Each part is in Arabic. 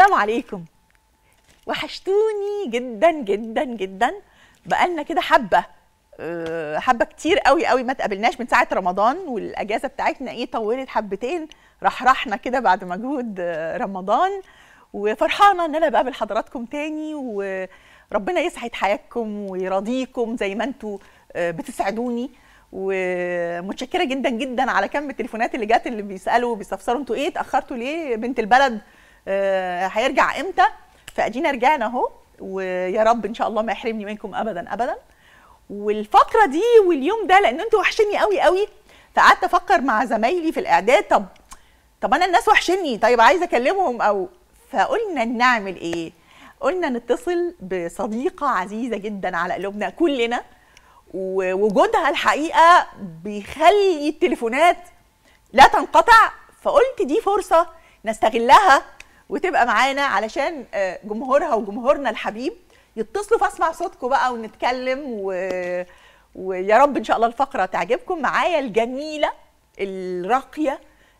السلام عليكم. وحشتوني جدا جدا جدا. بقالنا كده حبه كتير قوي قوي ما تقابلناش من ساعه رمضان، والاجازه بتاعتنا طولت حبتين، رحرحنا كده بعد مجهود رمضان، وفرحانه ان انا بقابل حضراتكم تاني، وربنا يسعد حياتكم ويرضيكم زي ما انتوا بتسعدوني. ومتشكره جدا جدا على كم التليفونات اللي جات، اللي بيسالوا بيستفسروا انتوا اتاخرتوا ليه، بنت البلد هيرجع امتى؟ فادينا رجعنا اهو، ويا رب ان شاء الله ما يحرمني منكم ابدا ابدا. والفقره دي واليوم ده لان انتوا وحشني قوي قوي، فقعدت افكر مع زمايلي في الاعداد، طب انا الناس وحشني، طيب عايزه اكلمهم فقلنا نعمل ايه؟ قلنا نتصل بصديقه عزيزه جدا على قلوبنا كلنا، ووجودها الحقيقه بيخلي التليفونات لا تنقطع، فقلت دي فرصه نستغلها وتبقى معانا علشان جمهورها وجمهورنا الحبيب يتصلوا فاسمع صوتكم بقى ونتكلم ويا رب ان شاء الله الفقره تعجبكم. معايا الجميله الراقيه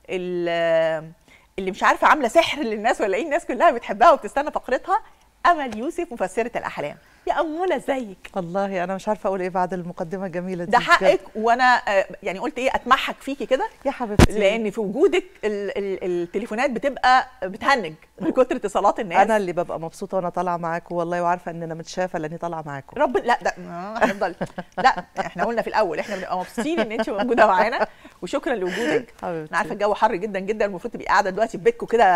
اللي مش عارفه عامله سحر للناس ولا ايه، الناس كلها بتحبها وبتستنى فقرتها، امل يوسف مفسره الاحلام. يا اموله ازيك؟ والله انا مش عارفه اقول ايه بعد المقدمه الجميله دي. ده حقك، وانا يعني قلت اتمحك فيكي كده يا حبيبتي، لان في وجودك التليفونات بتبقى بتهنج من كتر اتصالات الناس. انا اللي ببقى مبسوطه وانا طالعه معاكم والله، وعارفه ان انا متشافه لاني طالعه معاكم. لا ده هنفضل لا احنا قلنا في الاول احنا بنبقى مبسوطين ان انت موجوده معانا، وشكرا لوجودك. انا عارفه الجو حر جدا جدا، المفروض تبقي قاعده دلوقتي في بيتكم كده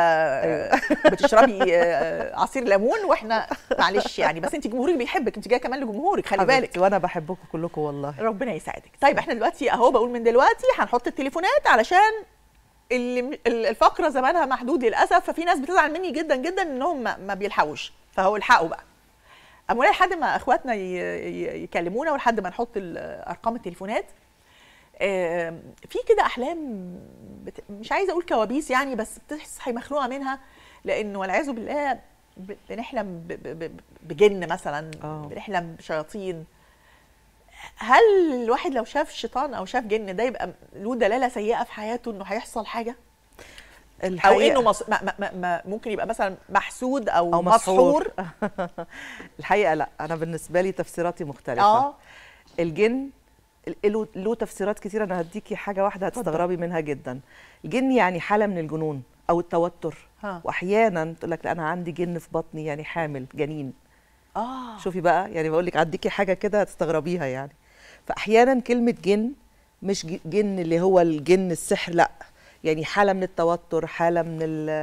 بتشربي عصير ليمون، واحنا معلش يعني، بس انت جمهورك بيحبك، انت جايه كمان لجمهورك، خلي بالك. وانا بحبكم كلكم والله، ربنا يسعدك. طيب احنا دلوقتي اهو بقول من دلوقتي هنحط التليفونات علشان الفقره زمانها محدود للاسف، ففي ناس بتزعل مني جدا جدا انهم ما بيلحقوش، فهو الحقوا بقى امولا لحد ما اخواتنا يكلمونا ولحد ما نحط ارقام التليفونات. في كده احلام مش عايزه اقول كوابيس يعني، بس بتصحي مخلوقه منها، لانه والعياذ بالله بنحلم بجن مثلا، بنحلم بشياطين. هل الواحد لو شاف شيطان او شاف جن ده يبقى له دلاله سيئه في حياته انه هيحصل حاجه؟ او انه ممكن يبقى مثلا محسود او مسحور؟ الحقيقه لا، انا بالنسبه لي تفسيراتي مختلفه. الجن له تفسيرات كتير، انا هديكي حاجه واحده هتستغربي منها جدا. الجن يعني حاله من الجنون او التوتر، واحيانا تقول لك لا انا عندي جن في بطني، يعني حامل جنين. شوفي بقى، يعني بقول لك اديكي حاجه كده هتستغربيها يعني. فاحيانا كلمه جن مش جن اللي هو الجن السحر، لا، يعني حاله من التوتر، حاله من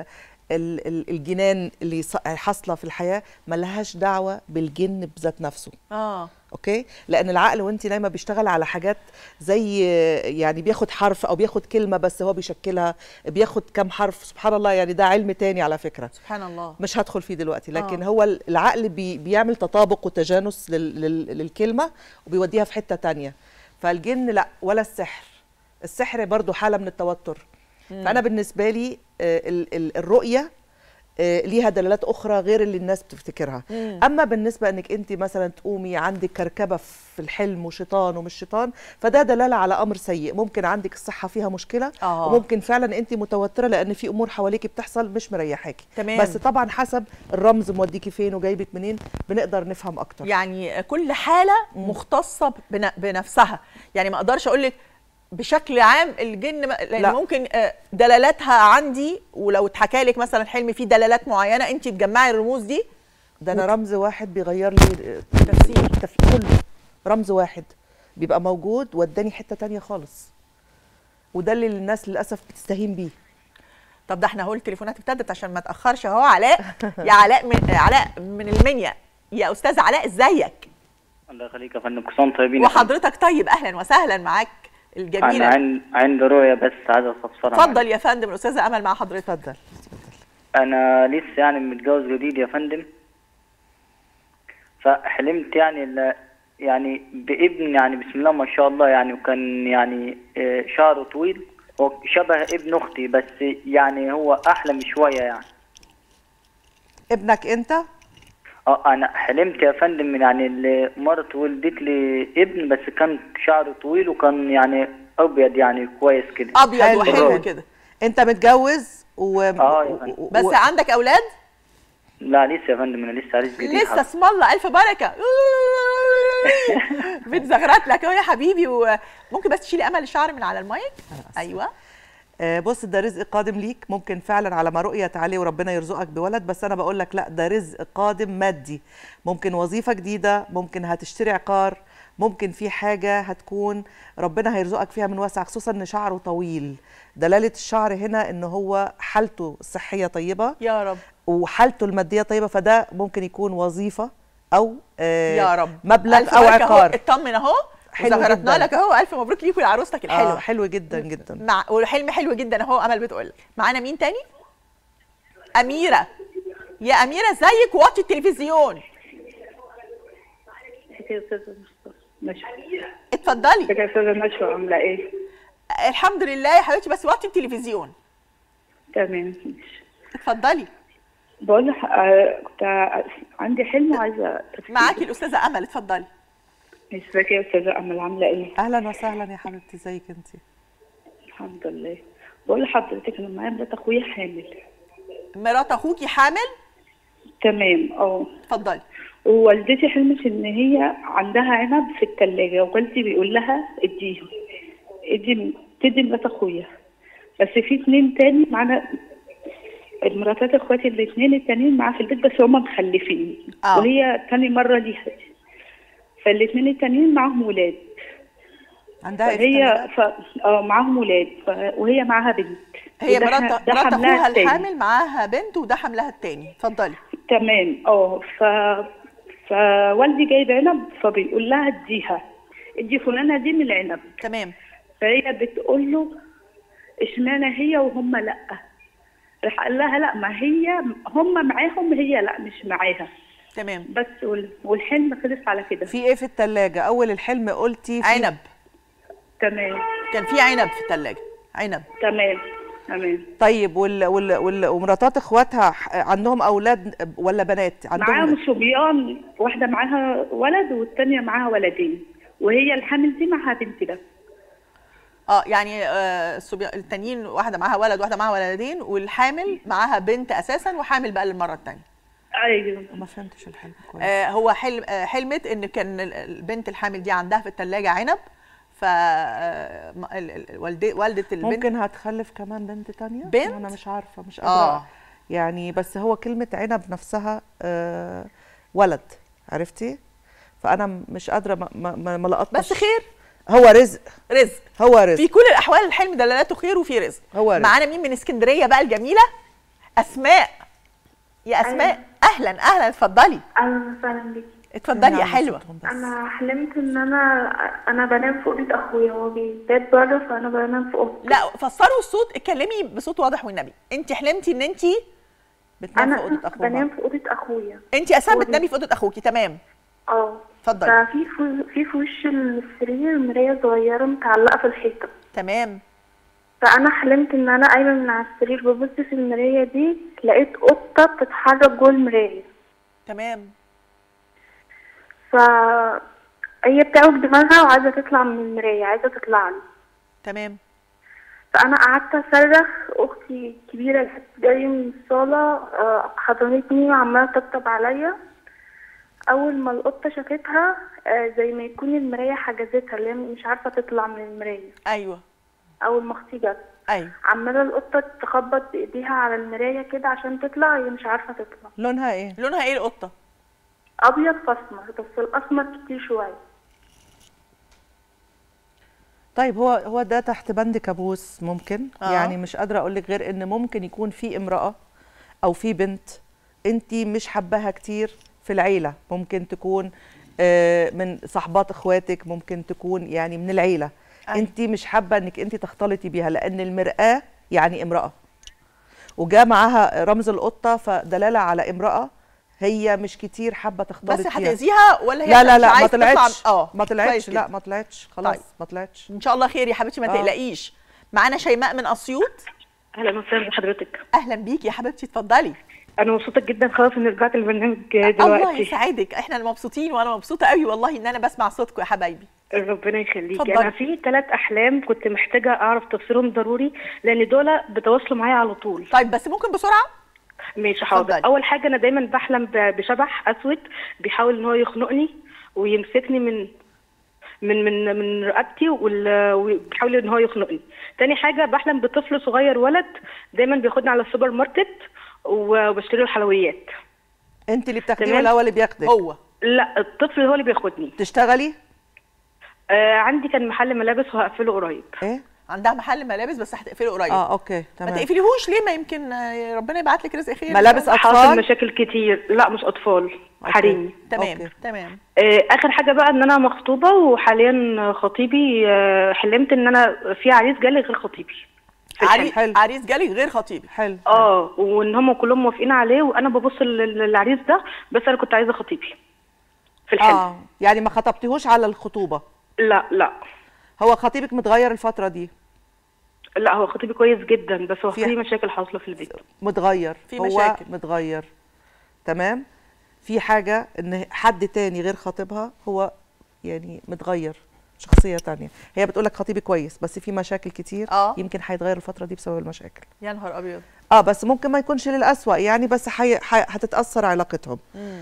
الجنان اللي حاصله في الحياه، ملهاش دعوه بالجن بذات نفسه. اوكي، لان العقل وانت نايمه بيشتغل على حاجات زي يعني بياخد حرف او بياخد كلمه بس هو بيشكلها، بياخد كم حرف، سبحان الله، يعني ده علم تاني على فكره، سبحان الله، مش هدخل فيه دلوقتي. لكن هو العقل بيعمل تطابق وتجانس للكلمه وبيوديها في حته تانية. فالجن لا، ولا السحر برضو حاله من التوتر. فانا بالنسبه لي الرؤيه ليها دلالات اخرى غير اللي الناس بتفتكرها. اما بالنسبه انك انت مثلا تقومي عندك كركبه في الحلم وشيطان ومش شيطان، فده دلاله على امر سيء. ممكن عندك الصحه فيها مشكله، وممكن فعلا انت متوتره لان في امور حواليكي بتحصل مش مريحاكي. بس طبعا حسب الرمز موديكي فين وجايبك منين بنقدر نفهم اكتر. يعني كل حاله مختصه بنفسها، يعني ما اقدرش اقول لك بشكل عام الجن، لان لا. ممكن دلالاتها عندي، ولو اتحكى لك مثلا حلم فيه دلالات معينه انت تجمعي الرموز دي. ده انا رمز واحد بيغير لي تفسير كله، رمز واحد بيبقى موجود وداني حته تانية خالص، وده اللي الناس للاسف بتستهين بيه. طب ده احنا اهو التليفونات ابتدت عشان ما اتاخرش اهو. علاء يا علاء من المنيا، يا استاذ علاء ازيك؟ الله يخليك يا فندم، كل سنه طيبين. وحضرتك طيب، اهلا وسهلا معاك الجميله. انا عندي رؤيه بس عايز استفسرها. اتفضل يا فندم، الاستاذه امل مع حضرتك. اتفضل. انا لسه يعني متجوز جديد يا فندم، فحلمت يعني بابن، يعني بسم الله ما شاء الله، يعني وكان يعني شعره طويل، هو شبه ابن اختي بس يعني هو احلى شويه يعني. ابنك انت؟ انا حلمت يا فندم يعني مرت ولدت لي ابن، بس كان شعره طويل وكان يعني ابيض، يعني كويس كده، ابيض وحلو كده. انت متجوز بس عندك اولاد؟ لا لسه يا فندم، انا لسه عريس جديد. لسه اسم الله الف بركه. بتزغرط لك اهو يا حبيبي. وممكن بس تشيلي امل الشعر من على المايك. ايوه. بص، ده رزق قادم ليك، ممكن فعلا على ما رؤيت عليه وربنا يرزقك بولد، بس انا بقول لك لا، ده رزق قادم مادي، ممكن وظيفه جديده، ممكن هتشتري عقار، ممكن في حاجه هتكون ربنا هيرزقك فيها من واسع، خصوصا ان شعره طويل. دلاله الشعر هنا ان هو حالته الصحيه طيبه يا رب، وحالته الماديه طيبه، فده ممكن يكون وظيفه او يا رب مبلغ او عقار. اطمن اهو، وزغرتنا لك اهو. الف مبروك ليكوا لعروستك الحلوه. حلو جدا جدا. والحلم حلو جدا اهو. امل بتقول لك. معانا مين تاني؟ اميره. يا اميره ازيك؟ وطي التلفزيون. اتفضلي. ازيك يا استاذه نشوى، عامله ايه؟ الحمد لله يا حبيبتي، بس وطي التلفزيون. تمام. اتفضلي. بقول لك كنت عندي حلم وعايزه تفكير. معاكي الاستاذه امل، اتفضلي. ازيك يا استاذه امل، عامله ايه؟ اهلا وسهلا يا حبيبتي، ازيك انت؟ الحمد لله. بقول لحضرتك انا معايا مرات اخويا حامل. مرات اخوكي حامل؟ تمام. اتفضلي. ووالدتي حلمت ان هي عندها عنب في الثلاجه، ووالدي بيقول لها اديها، تدي مرات اخويا. بس في 2 تاني معانا، مراتات اخواتي الاثنين التانيين معاها في البيت، بس هما مخلفين. وهي تاني مره ليها، فالاثنين التانيين معاهم ولاد. عندها هي معاهم ولاد، وهي معاها بنت. هي مرات اخوها الحامل معاها بنت، وده حملها الثاني. اتفضلي. تمام. فوالدي جايب عنب، فبيقول لها ادي فلانه دي من العنب. تمام. فهي بتقول له اشمعنى هي وهم لا؟ راح قال لها لا، ما هي هم معاهم، هي لا مش معاها. تمام. بس والحلم خلص على كده. في ايه في الثلاجه؟ اول الحلم قلتي عنب. تمام. كان في عنب في الثلاجه. عنب. تمام. طيب ومراتات اخواتها عندهم اولاد ولا بنات؟ معاهم صبيان، واحده معاها ولد والثانيه معاها ولدين، وهي الحامل دي معاها بنت بس. يعني التانيين واحده معاها ولد واحده معاها ولدين، والحامل معاها بنت اساسا، وحامل بقى للمره الثانيه. ايوه. ما فهمتش الحلم كويس. هو حلمت ان كان البنت الحامل دي عندها في الثلاجه عنب، ف والده البنت ممكن هتخلف كمان بنت تانية. انا مش عارفه، مش قادره يعني. بس هو كلمه عنب نفسها ولد، عرفتي؟ فانا مش قادره ما لقطتش. بس خير، هو رزق. هو رزق في كل الاحوال. الحلم دلالاته خير وفي رزق. هو رزق. معانا مين من اسكندريه بقى الجميله؟ اسماء. يا اسماء. اهلا اتفضلي. اهلا وسهلا بيكي. اتفضلي يا حلوه. انا حلمت ان انا بنام في اوضه اخويا، هو بيبات بره، فانا بنام في اوضته. لا فسروا الصوت، اتكلمي بصوت واضح والنبي. انت حلمتي ان انت بتنامي في اوضه اخويا؟ انا بنام في اوضه اخويا. انت اساسا بتنامي في اوضه اخوكي. تمام. اتفضلي. ففي وش السرير مرايه صغيره متعلقه في الحيطه. تمام. فانا حلمت ان انا قايمه من على السرير، ببص في المرايه دي، لقيت قطه بتتحرك جوه المرايه. تمام. فهي بتعوج دماغها وعايزه تطلع من المرايه، عايزه تطلع لي. تمام. فانا قعدت اصرخ، اختي الكبيره اللي جايه من الصاله حضنتني وعماله تطبطب عليا. اول ما القطه شافتها زي ما يكون المرايه حجزتها، اللي هي مش عارفه تطلع من المرايه. ايوه. اول ما اختي جت، ايوه، عماله القطه تخبط بايديها على المرايه كده عشان تطلع، هي مش عارفه تطلع. لونها ايه القطه؟ ابيض فاسمر، بس الاسمر كتير شويه. طيب هو ده تحت بند كابوس ممكن. يعني مش قادره اقول لك غير ان ممكن يكون في امراه او في بنت انت مش حباها كتير في العيله، ممكن تكون من صحبات اخواتك، ممكن تكون يعني من العيله. انت مش حابه انك انت تختلطي بيها، لان المرآة يعني امراه، وجاء معاها رمز القطه، فدلاله على امراه هي مش كتير حابه تختلط بس فيها. هتأذيها ولا هي لا ما طلعتش؟ ما طلعتش. لا ما طلعتش خلاص. طيب. ما طلعتش ان شاء الله خير يا حبيبتي، ما تقلقيش. معانا شيماء من اسيوط. اهلا وسهلا بحضرتك. اهلا بيكي يا حبيبتي، اتفضلي. انا مبسوطه جدا خلاص ان رجعت البرنامج دلوقتي. الله يسعدك، احنا المبسوطين، وانا مبسوطه قوي والله ان انا بسمع صوتكم يا حبايبي. ربنا يخليكي. انا في 3 احلام كنت محتاجه اعرف تفسيرهم ضروري، لان دول بتواصلوا معايا على طول. طيب بس ممكن بسرعه؟ ماشي حاضر. اتفضلي. اول حاجه انا دايما بحلم بشبح اسود بيحاول ان هو يخنقني ويمسكني من رقبتي وبيحاول ان هو يخنقني. تاني حاجه بحلم بطفل صغير ولد دايما بياخدني على السوبر ماركت وبشتري له الحلويات. انت اللي بتاخديه تمام. ولا هو اللي بياخدك؟ هو لا الطفل هو اللي بياخدني. تشتغلي؟ عندي كان محل ملابس وهقفله قريب. ايه؟ عندها محل ملابس بس هتقفله قريب. اوكي ما تمام. تقفليهوش ليه؟ ما يمكن ربنا يبعت لك رزق خير. ملابس حاصل اطفال؟ مشاكل كتير. لا مش اطفال، حريمي. تمام أوكي. تمام. اخر حاجه بقى ان انا مخطوبه وحاليا خطيبي حلمت ان انا في عريس جالي غير خطيبي. حلو. عريس جالك غير خطيبي. حلو. وان هم كلهم موافقين عليه وانا ببص للعريس ده، بس انا كنت عايزه خطيبي في الحلم. يعني ما خطبتيهوش على الخطوبه؟ لا هو خطيبك متغير الفتره دي؟ لا هو خطيبي كويس جدا، بس هو في- في مشاكل حاصله في البيت. متغير. في هو مشاكل. متغير. تمام. في حاجه ان حد تاني غير خطيبها هو يعني متغير، شخصيه تانية. هي بتقولك خطيبي كويس بس في مشاكل كتير. يمكن هيتغير الفتره دي بسبب المشاكل. يا نهار ابيض. بس ممكن ما يكونش للأسوأ يعني، بس هتتأثر علاقتهم.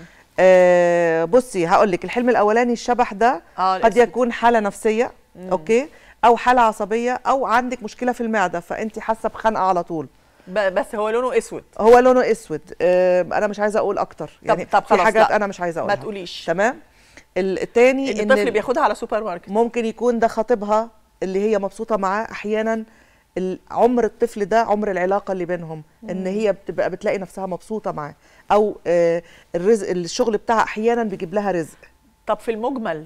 بصي هقول لك، الحلم الاولاني الشبح ده قد يكون حاله نفسيه. اوكي. او حاله عصبيه او عندك مشكله في المعده فانت حاسه بخنقه على طول. بس هو لونه اسود. هو لونه اسود. انا مش عايزه اقول اكتر يعني. طب في حاجات لا. انا مش عايزه اقولها. ما تقوليش. تمام. التاني ان الطفل بياخدها على سوبر ماركت. ممكن يكون ده خطيبها اللي هي مبسوطه معاه. احيانا عمر الطفل ده عمر العلاقه اللي بينهم، ان هي بتبقى بتلاقي نفسها مبسوطه معاه، او الرزق الشغل بتاعها احيانا بيجيب لها رزق. طب في المجمل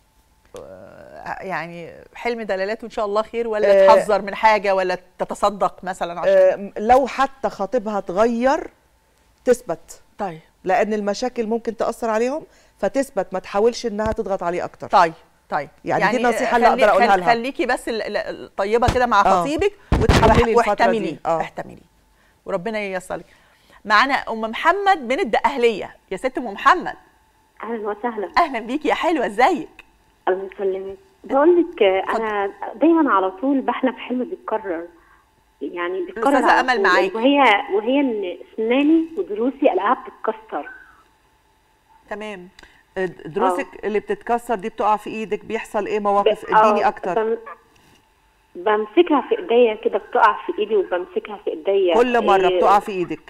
يعني حلم دلالاته ان شاء الله خير، ولا تحذر من حاجه، ولا تتصدق مثلا عشان لو حتى خطيبها اتغير تثبت. طيب. لان المشاكل ممكن تاثر عليهم فتثبت، ما تحاولش انها تضغط عليه اكتر. طيب يعني دي النصيحه اللي اقدر اقولها لها. خليكي بس طيبه كده مع خطيبك وتحملي واحتملي. احتملي وربنا ييسر لك. معانا ام محمد من الدقهليه. يا ست ام محمد. اهلا وسهلا. اهلا بيكي يا حلوه، ازيك؟ الله يسلمك. بقول لك انا دايما على طول بحلم في حلم بيتكرر، يعني بيتكرر. استاذه امل معاكي. وهي ان اسناني وضروسي الاقيها بتتكسر. تمام. دروسك اللي بتتكسر دي بتقع في ايدك، بيحصل ايه مواقف؟ اديني اكتر. بمسكها في ايديا كده، بتقع في ايدي وبمسكها في ايديا. كل مره بتقع في ايدك؟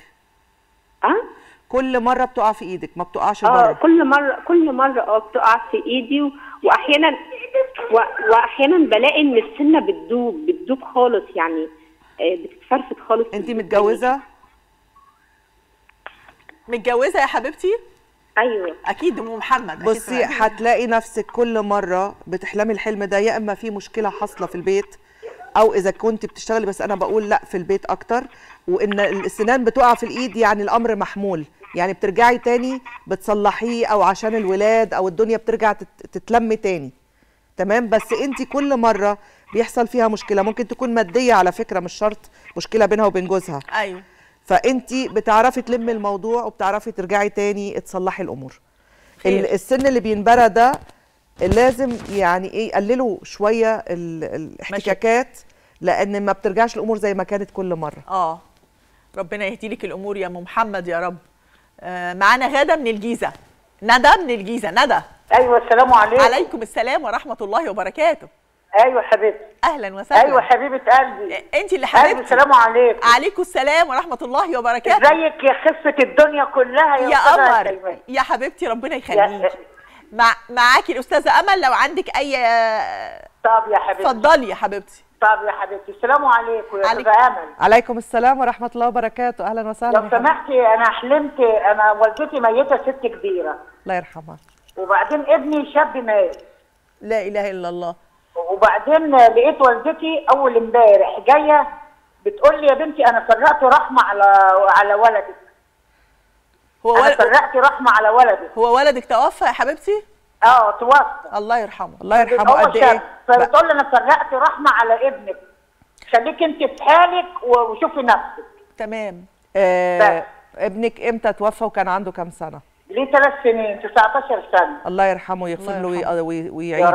كل مره بتقع في ايدك، ما بتقعش بره؟ كل مره بتقع في ايدي واحيانا بلاقي ان السنه بتدوب خالص، يعني بتتفرفت خالص. انت متجوزه؟ متجوزه يا حبيبتي؟ ايوه اكيد ام محمد. بصي هتلاقي نفسك كل مره بتحلمي الحلم ده، يا اما في مشكله حاصله في البيت، او اذا كنت بتشتغلي، بس انا بقول لا في البيت اكتر، وان السنان بتقع في الايد يعني الامر محمول، يعني بترجعي تاني بتصلحيه، او عشان الولاد او الدنيا بترجع تتلم تاني. تمام. بس انت كل مره بيحصل فيها مشكله، ممكن تكون ماديه على فكره، مش شرط مشكله بينها وبين جوزها. ايوه. فانت بتعرفي تلمي الموضوع وبتعرفي ترجعي تاني تصلحي الامور. السن اللي بينبرى ده لازم يعني ايه يقللوا شويه الاحتكاكات، لان ما بترجعش الامور زي ما كانت كل مره. ربنا يهدي لك الامور يا ام محمد يا رب. معانا غاده من الجيزه. ندى من الجيزه. ندى. ايوه السلام عليكم. عليكم السلام ورحمه الله وبركاته. ايوه حبيبتي. اهلا وسهلا. ايوه حبيبه قلبي. انت اللي حبيبتي. السلام عليكم. عليكم السلام ورحمه الله وبركاته. ازيك يا خفه الدنيا كلها يا قمر يا حبيبتي، ربنا يخليكي. معاكي الاستاذه امل لو عندك اي. طب يا حبيبتي اتفضلي يا حبيبتي. طب يا حبيبتي السلام عليكم يا استاذه امل. عليكم السلام ورحمه الله وبركاته. اهلا وسهلا. لو سمحتي انا حلمت انا والدتي ميته، ست كبيره الله يرحمها، وبعدين ابني شاب مات. لا اله الا الله. وبعدين لقيت والدتي اول امبارح جايه بتقول لي يا بنتي انا فرقت رحمه على ولدك. انا فرقت رحمه على ولدك. هو ولدك توفى يا حبيبتي؟ توفى. الله يرحمه. الله يرحمه. قد ايه؟ فبتقول لي انا فرقت رحمه على ابنك، خليك انت في حالك وشوفي نفسك. تمام. ابنك امتى توفى وكان عنده كام سنه؟ ليه 3 سنين، 19 سنه. الله يرحمه ويغفر له ويعينك. يا رب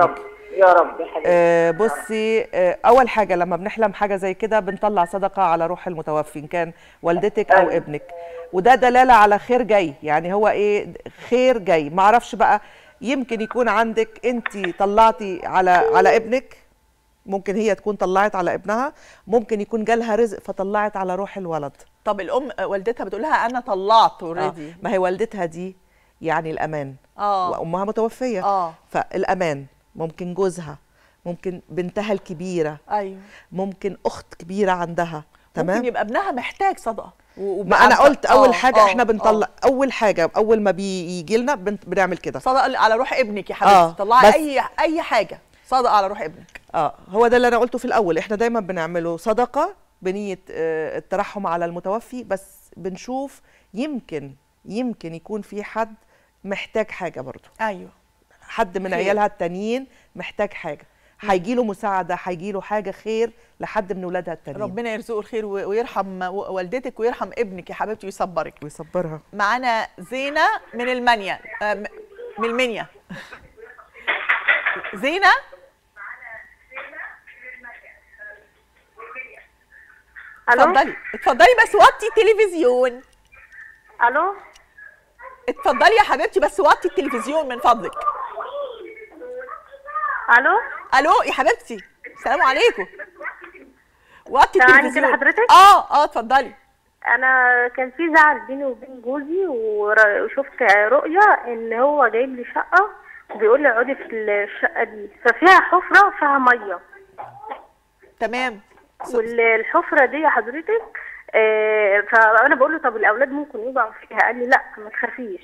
يا رب يا حبيبي. بصي، اول حاجه لما بنحلم حاجه زي كده بنطلع صدقه على روح المتوفي ان كان والدتك او ابنك، وده دلاله على خير جاي. يعني هو ايه؟ خير جاي. ما اعرفش بقى، يمكن يكون عندك انت طلعتي على ابنك، ممكن هي تكون طلعت على ابنها، ممكن يكون جالها رزق فطلعت على روح الولد. طب الام والدتها بتقول لها انا طلعت اوريدي. ما هي والدتها دي يعني الامان، وامها متوفيه، فالامان ممكن جوزها، ممكن بنتها الكبيره، ايوه، ممكن اخت كبيره عندها، تمام، ممكن يبقى ابنها محتاج صدقه. ما انا قلت اول حاجه احنا بنطلع اول حاجه اول ما بيجي لنا بنعمل كده صدقه على روح ابنك يا حبيبتي. طلعي اي حاجه صدقه على روح ابنك. هو ده اللي انا قلته في الاول. احنا دايما بنعمله صدقه بنيه الترحم على المتوفي، بس بنشوف يمكن يكون في حد محتاج حاجه برضه. ايوه، حد من عيالها التانيين محتاج حاجه، هيجي له مساعده، هيجي له حاجه خير لحد من ولادها التانيين. ربنا يرزقه الخير ويرحم والدتك ويرحم ابنك يا حبيبتي ويصبرك ويصبرها. معانا زينه من المنيا، من المنيا. زينه، اتفضلي بس وطي التلفزيون. الو، اتفضلي يا حبيبتي بس وطي التلفزيون من فضلك. الو يا حبيبتي، السلام عليكم. وطي التلفزيون كده حضرتك. اتفضلي. انا كان في زعل بيني وبين جوزي، وشفت رؤيه ان هو جايب لي شقه وبيقول لي اقعدي في الشقه دي، ففيها حفره وفيها ميه. تمام. والحفره دي يا حضرتك فانا بقول له طب الاولاد ممكن يقعوا فيها، قال لي لا ما تخافيش.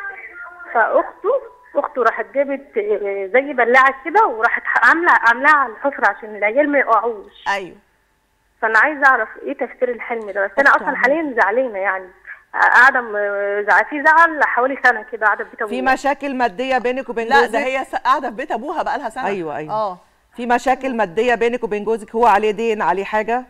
فاخته راحت جابت زي بلاعه كده وراحت عاملاها على الحفره عشان العيال ما يقعوش. ايوه. فانا عايزه اعرف ايه تفسير الحلم ده، بس انا اصلا حاليا زعلانه، يعني قاعده في زعل حوالي سنه كده، قاعده في بيت ابوها. في مشاكل ماديه بينك وبين جوزك؟ لا ده هي قاعده في بيت ابوها بقى لها سنه. ايوه. في مشاكل ماديه بينك وبين جوزك؟ هو عليه دين، عليه حاجه؟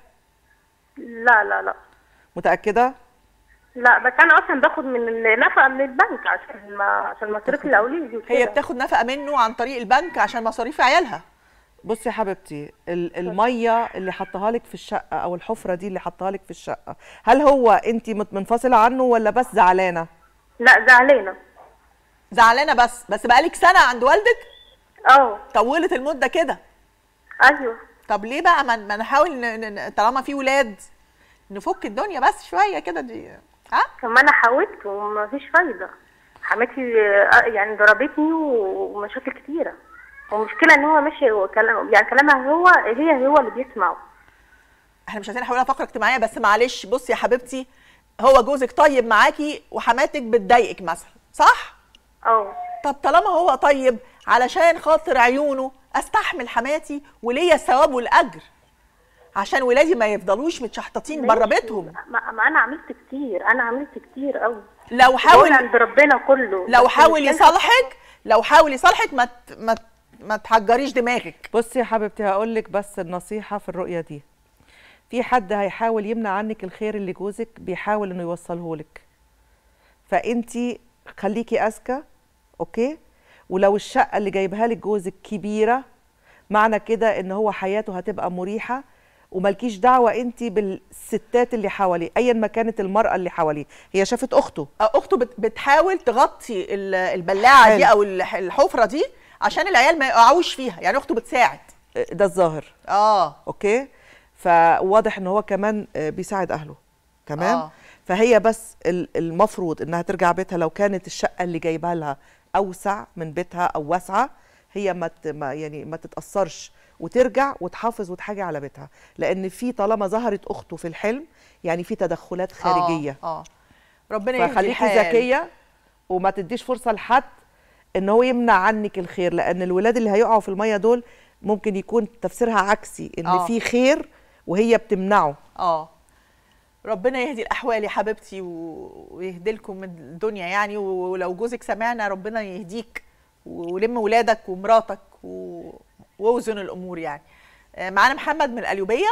لا. متاكده؟ لا، بس انا اصلا باخد من النفقه من البنك عشان مصاريف الاولاد وكده. هي بتاخد نفقه منه عن طريق البنك عشان مصاريف عيالها. بصي يا حبيبتي، الميه اللي حطها لك في الشقه او الحفره دي اللي حطها لك في الشقه، هل هو انت منفصله عنه ولا بس زعلانه؟ لا، زعلانه بس بقالك سنه عند والدك؟ طولت المده كده. ايوه. طب ليه بقى ما نحاول طالما في ولاد نفك الدنيا بس شويه كده دي. طب ما انا حاولت ومفيش فايده. حماتي يعني ضربتني ومشاكل كتيره، والمشكله ان هو ماشي يعني كلامها هو اللي بيسمعه. احنا مش عايزين نحولها فقره اجتماعيه، بس معلش بصي يا حبيبتي، هو جوزك طيب معاكي وحماتك بتضايقك مثلا، صح؟ طب طالما هو طيب علشان خاطر عيونه استحمل حماتي وليا الثواب والاجر عشان ولادي ما يفضلوش متشحططين بره بيتهم. ما انا عملت كتير قوي. لو حاول عند ربنا كله، لو حاول يصالحك ما تحجريش دماغك. بصي يا حبيبتي، هقول لك بس النصيحه في الرؤيه دي، في حد هيحاول يمنع عنك الخير اللي جوزك بيحاول انه يوصله لك، فانتي خليكي اذكى، اوكي؟ ولو الشقه اللي جايبها لك جوزك كبيره، معنى كده ان هو حياته هتبقى مريحه، ومالكيش دعوه انت بالستات اللي حواليه ايا ما كانت المراه اللي حواليه. هي شافت اخته بتحاول تغطي البلاعه دي او الحفره دي عشان العيال ما يقعوش فيها، يعني اخته بتساعد. ده الظاهر. اوكي، فواضح ان هو كمان بيساعد اهله، تمام. فهي بس المفروض انها ترجع بيتها لو كانت الشقه اللي جايبها لها اوسع من بيتها او واسعه، هي ما تتاثرش وترجع وتحافظ وتحاجي على بيتها، لان في طالما ظهرت اخته في الحلم يعني في تدخلات خارجيه. ربنا يهدي الحال. فخليكي ذكيه وما تديش فرصه لحد ان هو يمنع عنك الخير، لان الولاد اللي هيقعوا في الميه دول ممكن يكون تفسيرها عكسي، ان في خير وهي بتمنعه. ربنا يهدي الاحوال يا حبيبتي ويهدي لكم من الدنيا يعني، ولو جوزك سمعنا ربنا يهديك ولم ولادك ومراتك ووزن الامور يعني. معانا محمد من القليوبيه.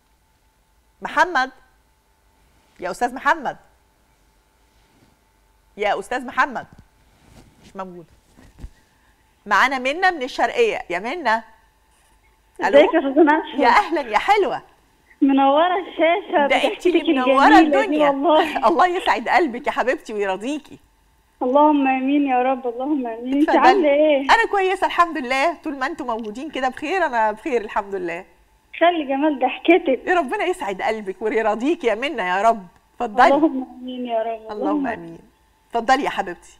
محمد، يا استاذ محمد، يا استاذ محمد، مش موجود. معانا منى من الشرقيه. يا منى. ازيك يا استاذه نشوى؟ يا اهلا يا حلوه. منوره الشاشه. ده انت اللي منوره الدنيا والله. الله يسعد قلبك يا حبيبتي ويرضيكي. اللهم امين يا رب. اللهم امين. انت عامله ايه؟ انا كويسه الحمد لله. طول ما انتم موجودين كده بخير انا بخير الحمد لله. خلي جمال ضحكتك. يا ربنا يسعد قلبك ويرضيكي يا منى يا رب. اتفضلي. اللهم امين يا رب. اللهم امين. اتفضلي يا حبيبتي.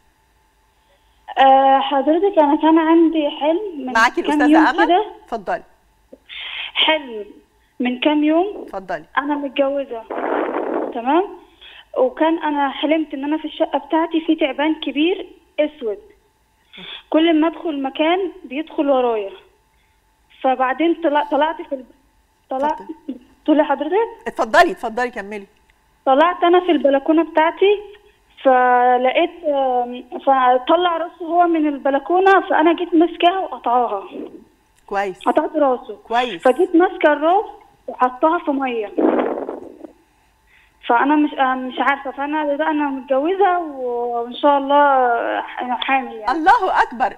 حضرتك انا كان عندي حلم من معاكي كام الاستاذه يوم امل. كده. اتفضلي. حلم من كام يوم. اتفضلي. انا متجوزه تمام، وكان انا حلمت ان انا في الشقه بتاعتي في تعبان كبير اسود، كل ما ادخل مكان بيدخل ورايا. فبعدين طلعت في تقولي حضرتك؟ اتفضلي اتفضلي كملي. طلعت انا في البلكونه بتاعتي فلقيت فطلع راسه هو من البلكونه، فانا جيت ماسكاها وقطعاها. كويس. قطعت راسه. كويس. فجيت ماسكه الراس وحطها في ميه. فانا مش عارفه، فانا بقى انا متجوزه وان شاء الله انا حامل يعني. الله اكبر.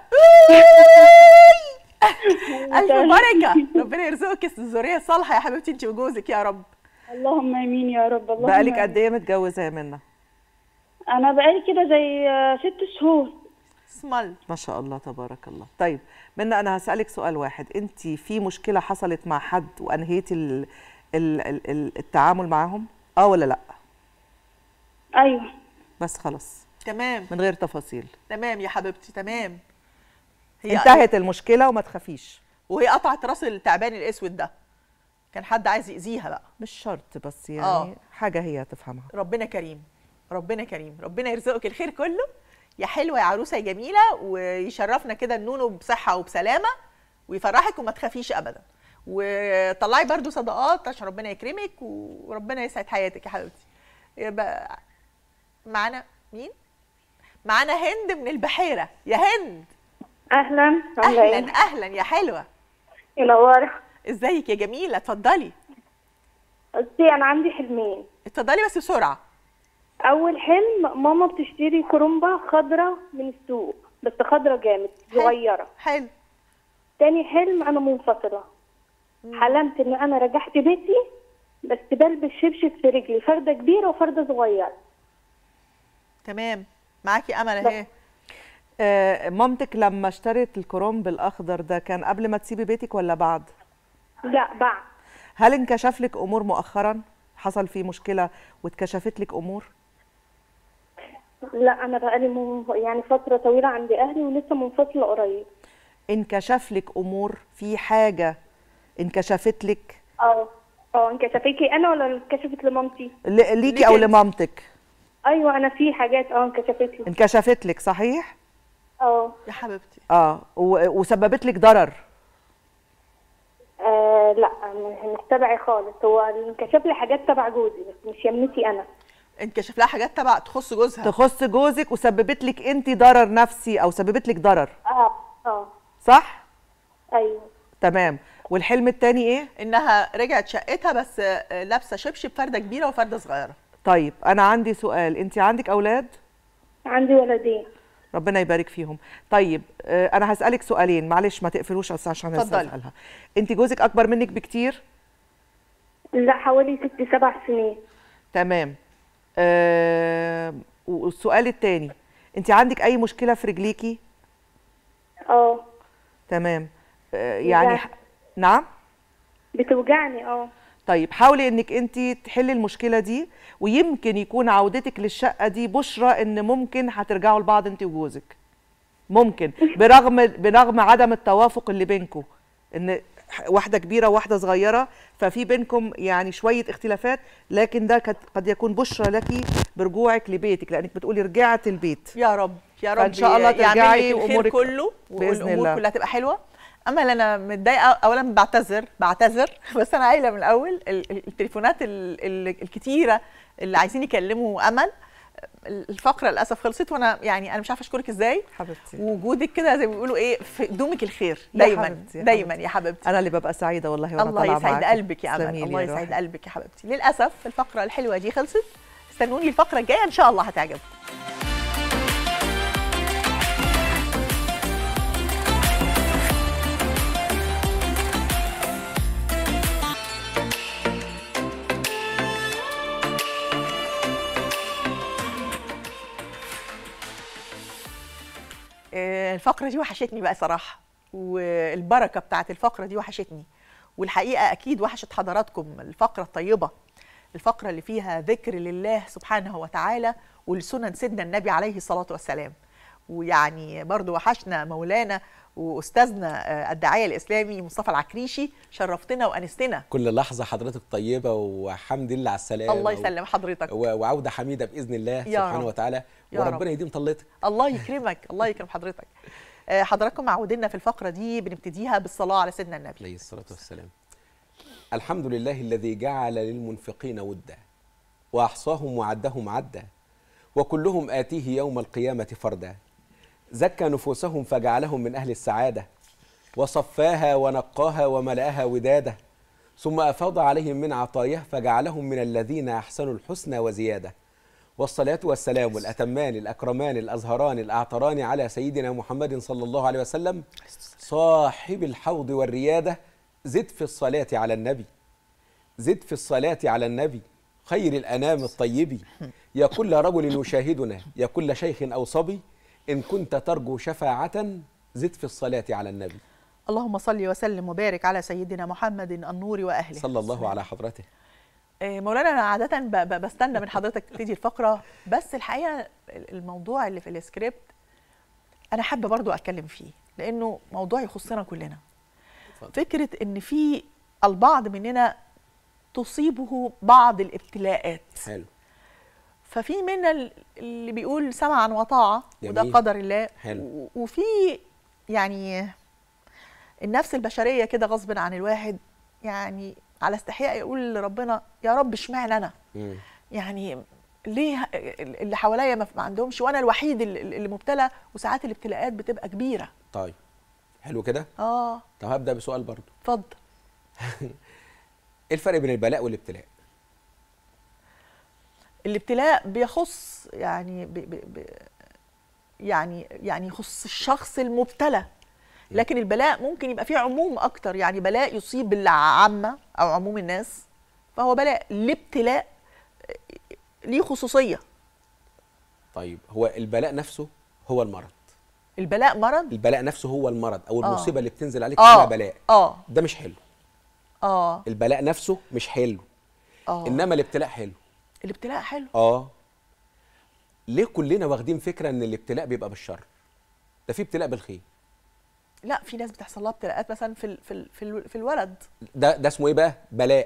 الف بركه. ربنا يرزقك الذريه الصالحه يا حبيبتي انت وجوزك يا رب. اللهم امين يا رب. اللهم بقالك قد ايه متجوزه يا منى؟ انا بقالي كده زي 6 شهور. اسمال ما شاء الله تبارك الله. طيب منى انا هسألك سؤال واحد، انت في مشكله حصلت مع حد وانهيتي التعامل معاهم ولا لا؟ ايوه. بس خلاص تمام من غير تفاصيل. تمام يا حبيبتي تمام. هي انتهت المشكله وما تخافيش. وهي قطعت راس التعبان الاسود ده، كان حد عايز يأذيها بقى. مش شرط بس يعني حاجه هي تفهمها. ربنا كريم ربنا كريم. ربنا يرزقك الخير كله يا حلوه يا عروسه يا جميله، ويشرفنا كده النونو بصحه وبسلامه ويفرحك وما تخافيش ابدا، وطلعي برضو صدقات عشان ربنا يكرمك وربنا يسعد حياتك يا حبيبتي. يبقى معانا مين؟ معانا هند من البحيره. يا هند. اهلا. اهلا اهلا يا حلوه. منوره. ازيك يا جميله؟ اتفضلي. بصي انا عندي حلمين. اتفضلي بس بسرعه. اول حلم ماما بتشتري كرومبه خضره من السوق، بس خضره جامد صغيره. حلو. تاني حلم انا منفصله. حلمت ان انا رجعت بيتي بس بلبس شبشب في رجلي، فرده كبيره وفرده صغيره. تمام معاكي امل اهي. مامتك لما اشترت الكرومب الاخضر ده كان قبل ما تسيبي بيتك ولا بعد؟ لا بعد. هل انكشف لك امور مؤخرا؟ حصل فيه مشكله واتكشفت لك امور؟ لا انا بقالي يعني فتره طويله عند اهلي ولسه منفصله قريب. انكشف لك امور؟ في حاجه انكشفت لك؟ انكشفت لي انا ولا انكشفت لمامتي؟ ليكي او لمامتك؟ ايوه انا في حاجات انكشفت لي. انكشفت لك صحيح؟ يا حبيبتي. وسببت لك ضرر؟ لا مش تبعي خالص، هو انكشف لي حاجات تبع جوزي بس مش يمتي انا. انكشف لها حاجات تبع تخص جوزها. تخص جوزك وسببت لك انت ضرر نفسي او سببت لك ضرر. صح؟ ايوه. تمام. والحلم الثاني ايه؟ انها رجعت شقتها بس لابسه شبشب فرده كبيره وفرده صغيره. طيب انا عندي سؤال، انت عندك اولاد؟ عندي ولدين. ربنا يبارك فيهم. طيب انا هسالك سؤالين معلش ما تقفلوش عشان اسالها. انت جوزك اكبر منك بكتير؟ لا حوالي 6-7 سنين. تمام. والسؤال الثاني، انت عندك اي مشكله في رجليكي؟ تمام. يعني نعم بتوجعني. طيب حاولي انك انت تحلي المشكله دي، ويمكن يكون عودتك للشقه دي بشرى ان ممكن هترجعوا لبعض انت وجوزك. ممكن برغم عدم التوافق اللي بينكم، ان واحده كبيره وواحده صغيره ففي بينكم يعني شويه اختلافات، لكن ده قد يكون بشرى لك برجوعك لبيتك، لانك بتقولي رجعت البيت. يا رب يا رب ان شاء الله ترجعي وامورك كله باذن الله والامور كلها تبقى حلوه. امل انا متضايقه اولا، بعتذر بس انا قايله من الاول التليفونات الكتيره اللي عايزين يكلموا امل. الفقره للاسف خلصت، وانا يعني انا مش عارفه اشكرك ازاي حبيبتي. وجودك كده زي ما بيقولوا في دومك الخير دايما حبيبتي. دايما يا حبيبتي. انا اللي ببقى سعيده والله وانا طالعه معاكي. الله يسعد قلبك يا امل. الله يسعد قلبك يا حبيبتي. للاسف الفقره الحلوه دي خلصت، استنوني الفقره الجايه ان شاء الله هتعجبكم. الفقرة دي وحشتني بقى صراحة، والبركة بتاعت الفقرة دي وحشتني، والحقيقة أكيد وحشت حضراتكم الفقرة الطيبة، الفقرة اللي فيها ذكر لله سبحانه وتعالى ولسنن سيدنا النبي عليه الصلاة والسلام. ويعني برضو وحشنا مولانا وأستاذنا الداعية الإسلامي مصطفى العكريشي، شرفتنا وأنستنا. كل لحظة حضرتك طيبة، وحمد لله على السلامة. الله يسلم حضرتك، وعودة حميدة بإذن الله سبحانه وتعالى، وربنا يديم طلتك. الله يكرمك، الله يكرم حضرتك. حضراتكم معودينا في الفقرة دي بنبتديها بالصلاة على سيدنا النبي عليه الصلاة والسلام. الحمد لله الذي جعل للمنفقين ودا، وأحصاهم وعدهم عدا، وكلهم آتيه يوم القيامة فردا. زكى نفوسهم فجعلهم من أهل السعادة، وصفاها ونقاها وملأها ودادة، ثم أفاض عليهم من عطاياه فجعلهم من الذين أحسنوا الحسنى وزيادة. والصلاة والسلام الأتمان الأكرمان الأزهران الأعطران على سيدنا محمد صلى الله عليه وسلم صاحب الحوض والريادة. زد في الصلاة على النبي، زد في الصلاة على النبي خير الأنام الطيب. يا كل رجل يشاهدنا، يا كل شيخ أو صبي، إن كنت ترجو شفاعة زد في الصلاة على النبي. اللهم صل وسلم وبارك على سيدنا محمد النور وأهله صلى الله على حضرته. مولانا أنا عادة بستنى من حضرتك تبتدي الفقرة، بس الحقيقة الموضوع اللي في السكريبت أنا حابة برضو أتكلم فيه لأنه موضوع يخصنا كلنا. فكرة إن في البعض مننا تصيبه بعض الابتلاءات. حلو. ففي منا اللي بيقول سمعا وطاعة، وده قدر الله. حلو. وفي يعني النفس البشرية كده غصب عن الواحد، يعني على استحياء يقول لربنا يا رب اشمعنى أنا؟ يعني ليه اللي حواليا ما عندهمش وأنا الوحيد اللي مبتلى؟ وساعات الابتلاءات بتبقى كبيرة. طيب حلو كده؟ طب هبدأ بسؤال برضو. اتفضل. ايه الفرق بين البلاء والابتلاء؟ الابتلاء بيخص يعني يعني يخص الشخص المبتلى، لكن البلاء ممكن يبقى فيه عموم اكتر، يعني بلاء يصيب العامة او عموم الناس فهو بلاء. الابتلاء ليه خصوصية. طيب هو البلاء نفسه هو المرض؟ البلاء مرض؟ البلاء نفسه هو المرض او المصيبة اللي بتنزل عليك اسمها بلاء. ده مش حلو. البلاء نفسه مش حلو. انما الابتلاء حلو. الابتلاء حلو. ليه كلنا واخدين فكرة ان الابتلاء بيبقى بالشر؟ ده في ابتلاء بالخير. لا، في ناس بتحصل لها ابتلاءات مثلا في الولد. ده اسمه ايه بقى؟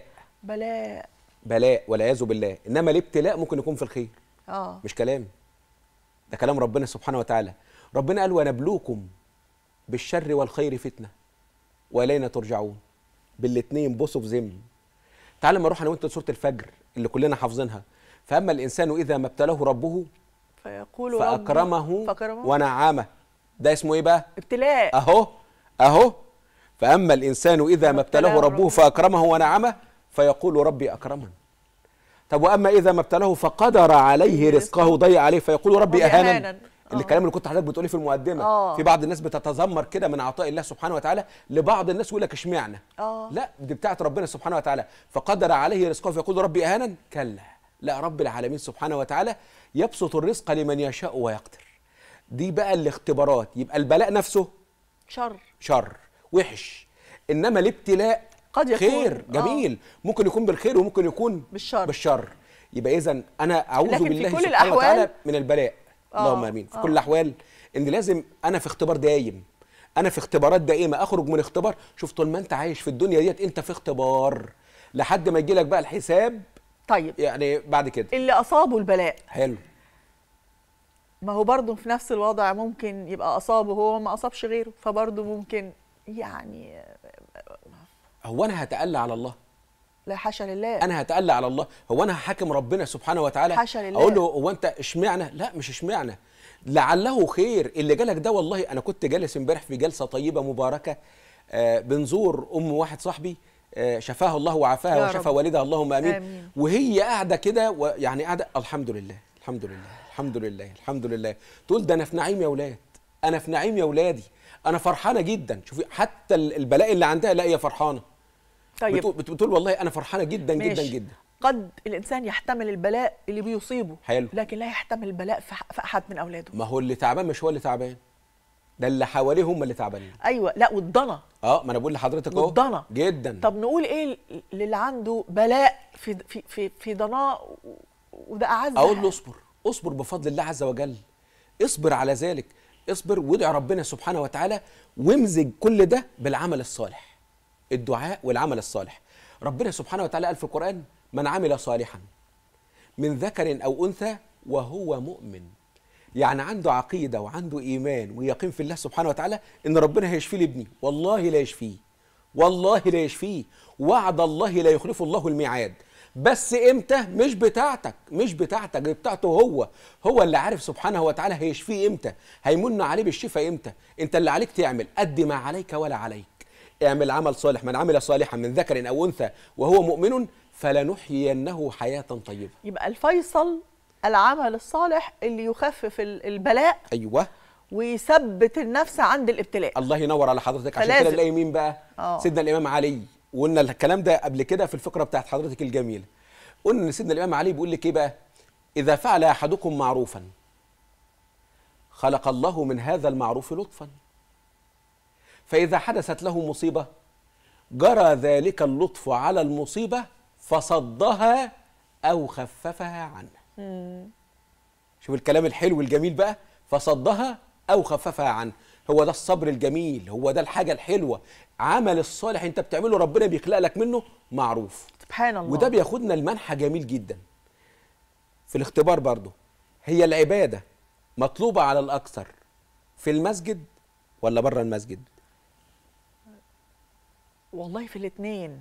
بلاء والعياذ بالله. انما الابتلاء ممكن يكون في الخير. مش كلامي، ده كلام ربنا سبحانه وتعالى. ربنا قال ونبلوكم بالشر والخير فتنة والينا ترجعون. بالاتنين بصوا في ذم. تعال ما اروح انا وانت سورة الفجر اللي كلنا حافظينها. فاما الانسان اذا ما ابتلاه ربه فيقول فاكرمه ونعمه. ده اسمه ايه بقى؟ ابتلاء. اهو فاما الانسان اذا ما ابتلاه ربه فاكرمه ونعمه فيقول ربي اكرمن. طب واما اذا ما ابتلاه فقدر عليه رزقه ضيق عليه فيقول ربي اهانن. الكلام اللي كنت حضرتك بتقوليه في المقدمه. في بعض الناس بتتذمر كده من عطاء الله سبحانه وتعالى لبعض الناس يقول لك اشمعنى؟ لا، دي بتاعت ربنا سبحانه وتعالى. فقدر عليه رزقه فيقول ربي اهانن. كلا، لا، رب العالمين سبحانه وتعالى يبسط الرزق لمن يشاء ويقدر. دي بقى الاختبارات. يبقى البلاء نفسه شر وحش، انما الابتلاء قد يكون خير جميل. ممكن يكون بالخير وممكن يكون بالشر. يبقى اذا انا اعوذ بالله سبحانه وتعالى من البلاء. اللهم امين. في كل الاحوال ان لازم انا في اختبار دايم، انا في اختبارات دائمه. اخرج من اختبار. شوف، طول ما انت عايش في الدنيا ديت انت في اختبار لحد ما يجي لك بقى الحساب. طيب يعني بعد كده اللي اصابه البلاء حلو، ما هو برضه في نفس الوضع ممكن يبقى اصابه هو ما اصابش غيره، فبرضه ممكن يعني هو انا هتألى على الله؟ لا حاشا لله. انا هتألى على الله؟ هو انا هحاكم ربنا سبحانه وتعالى؟ حاشا لله. اقول له هو انت اشمعنى؟ لا، مش اشمعنى، لعله خير اللي جالك ده. والله انا كنت جالس امبارح في جلسه طيبه مباركه بنزور ام واحد صاحبي شفاها الله وعافاها وشفى والدها اللهم امين. وهي قاعده كده يعني قاعده الحمد لله الحمد لله الحمد لله الحمد لله. تقول ده انا في نعيم يا اولاد، انا في نعيم يا اولادي، انا فرحانه جدا. شوفي حتى البلاء اللي عندها لا هي فرحانه. طيب بتقول والله انا فرحانه جدا جدا جدا. قد الانسان يحتمل البلاء اللي بيصيبه حلو، لكن لا يحتمل البلاء في احد من اولاده. ما هو اللي تعبان مش هو اللي تعبان. ده اللي حواليه هم اللي تعبانين. ايوه، لا والضنا. ما انا بقول لحضرتك اهو والضنا جدا. طب نقول ايه للي عنده بلاء في ضناء وده اعز؟ اقول له اصبر بفضل الله عز وجل، اصبر على ذلك، اصبر وادعي ربنا سبحانه وتعالى، وامزج كل ده بالعمل الصالح. الدعاء والعمل الصالح. ربنا سبحانه وتعالى قال في القرآن: من عمل صالحا من ذكر أو أنثى وهو مؤمن. يعني عنده عقيدة وعنده إيمان ويقين في الله سبحانه وتعالى إن ربنا هيشفي لابني. والله لا يشفيه، والله لا يشفيه، وعد الله لا يخلف الله الميعاد. بس امتى؟ مش بتاعتك، مش بتاعتك، دي بتاعته هو اللي عارف سبحانه وتعالى هيشفيه امتى، هيمن عليه بالشفاء امتى. انت اللي عليك تعمل قد ما عليك ولا عليك. اعمل عمل صالح. من عمل صالحا من ذكر او انثى وهو مؤمن فلنحيينه حياة طيبة. يبقى الفيصل العمل الصالح اللي يخفف البلاء. ايوه، ويثبت النفس عند الابتلاء. الله ينور على حضرتك. عشان كده نلاقي مين بقى؟ سيدنا الامام علي. وقلنا الكلام ده قبل كده في الفقره بتاعت حضرتك الجميله. قلنا ان سيدنا الامام علي بيقول لك ايه بقى؟ اذا فعل احدكم معروفا خلق الله من هذا المعروف لطفا، فاذا حدثت له مصيبه جرى ذلك اللطف على المصيبه فصدها او خففها عنه. شوف الكلام الحلو الجميل بقى، فصدها او خففها عنه. هو ده الصبر الجميل، هو ده الحاجه الحلوه. عمل الصالح انت بتعمله ربنا بيخلق لك منه معروف. سبحان الله. وده بياخدنا لمنحى جميل جدا في الاختبار برضه. هي العباده مطلوبه على الاكثر في المسجد ولا بره المسجد؟ والله في الاثنين،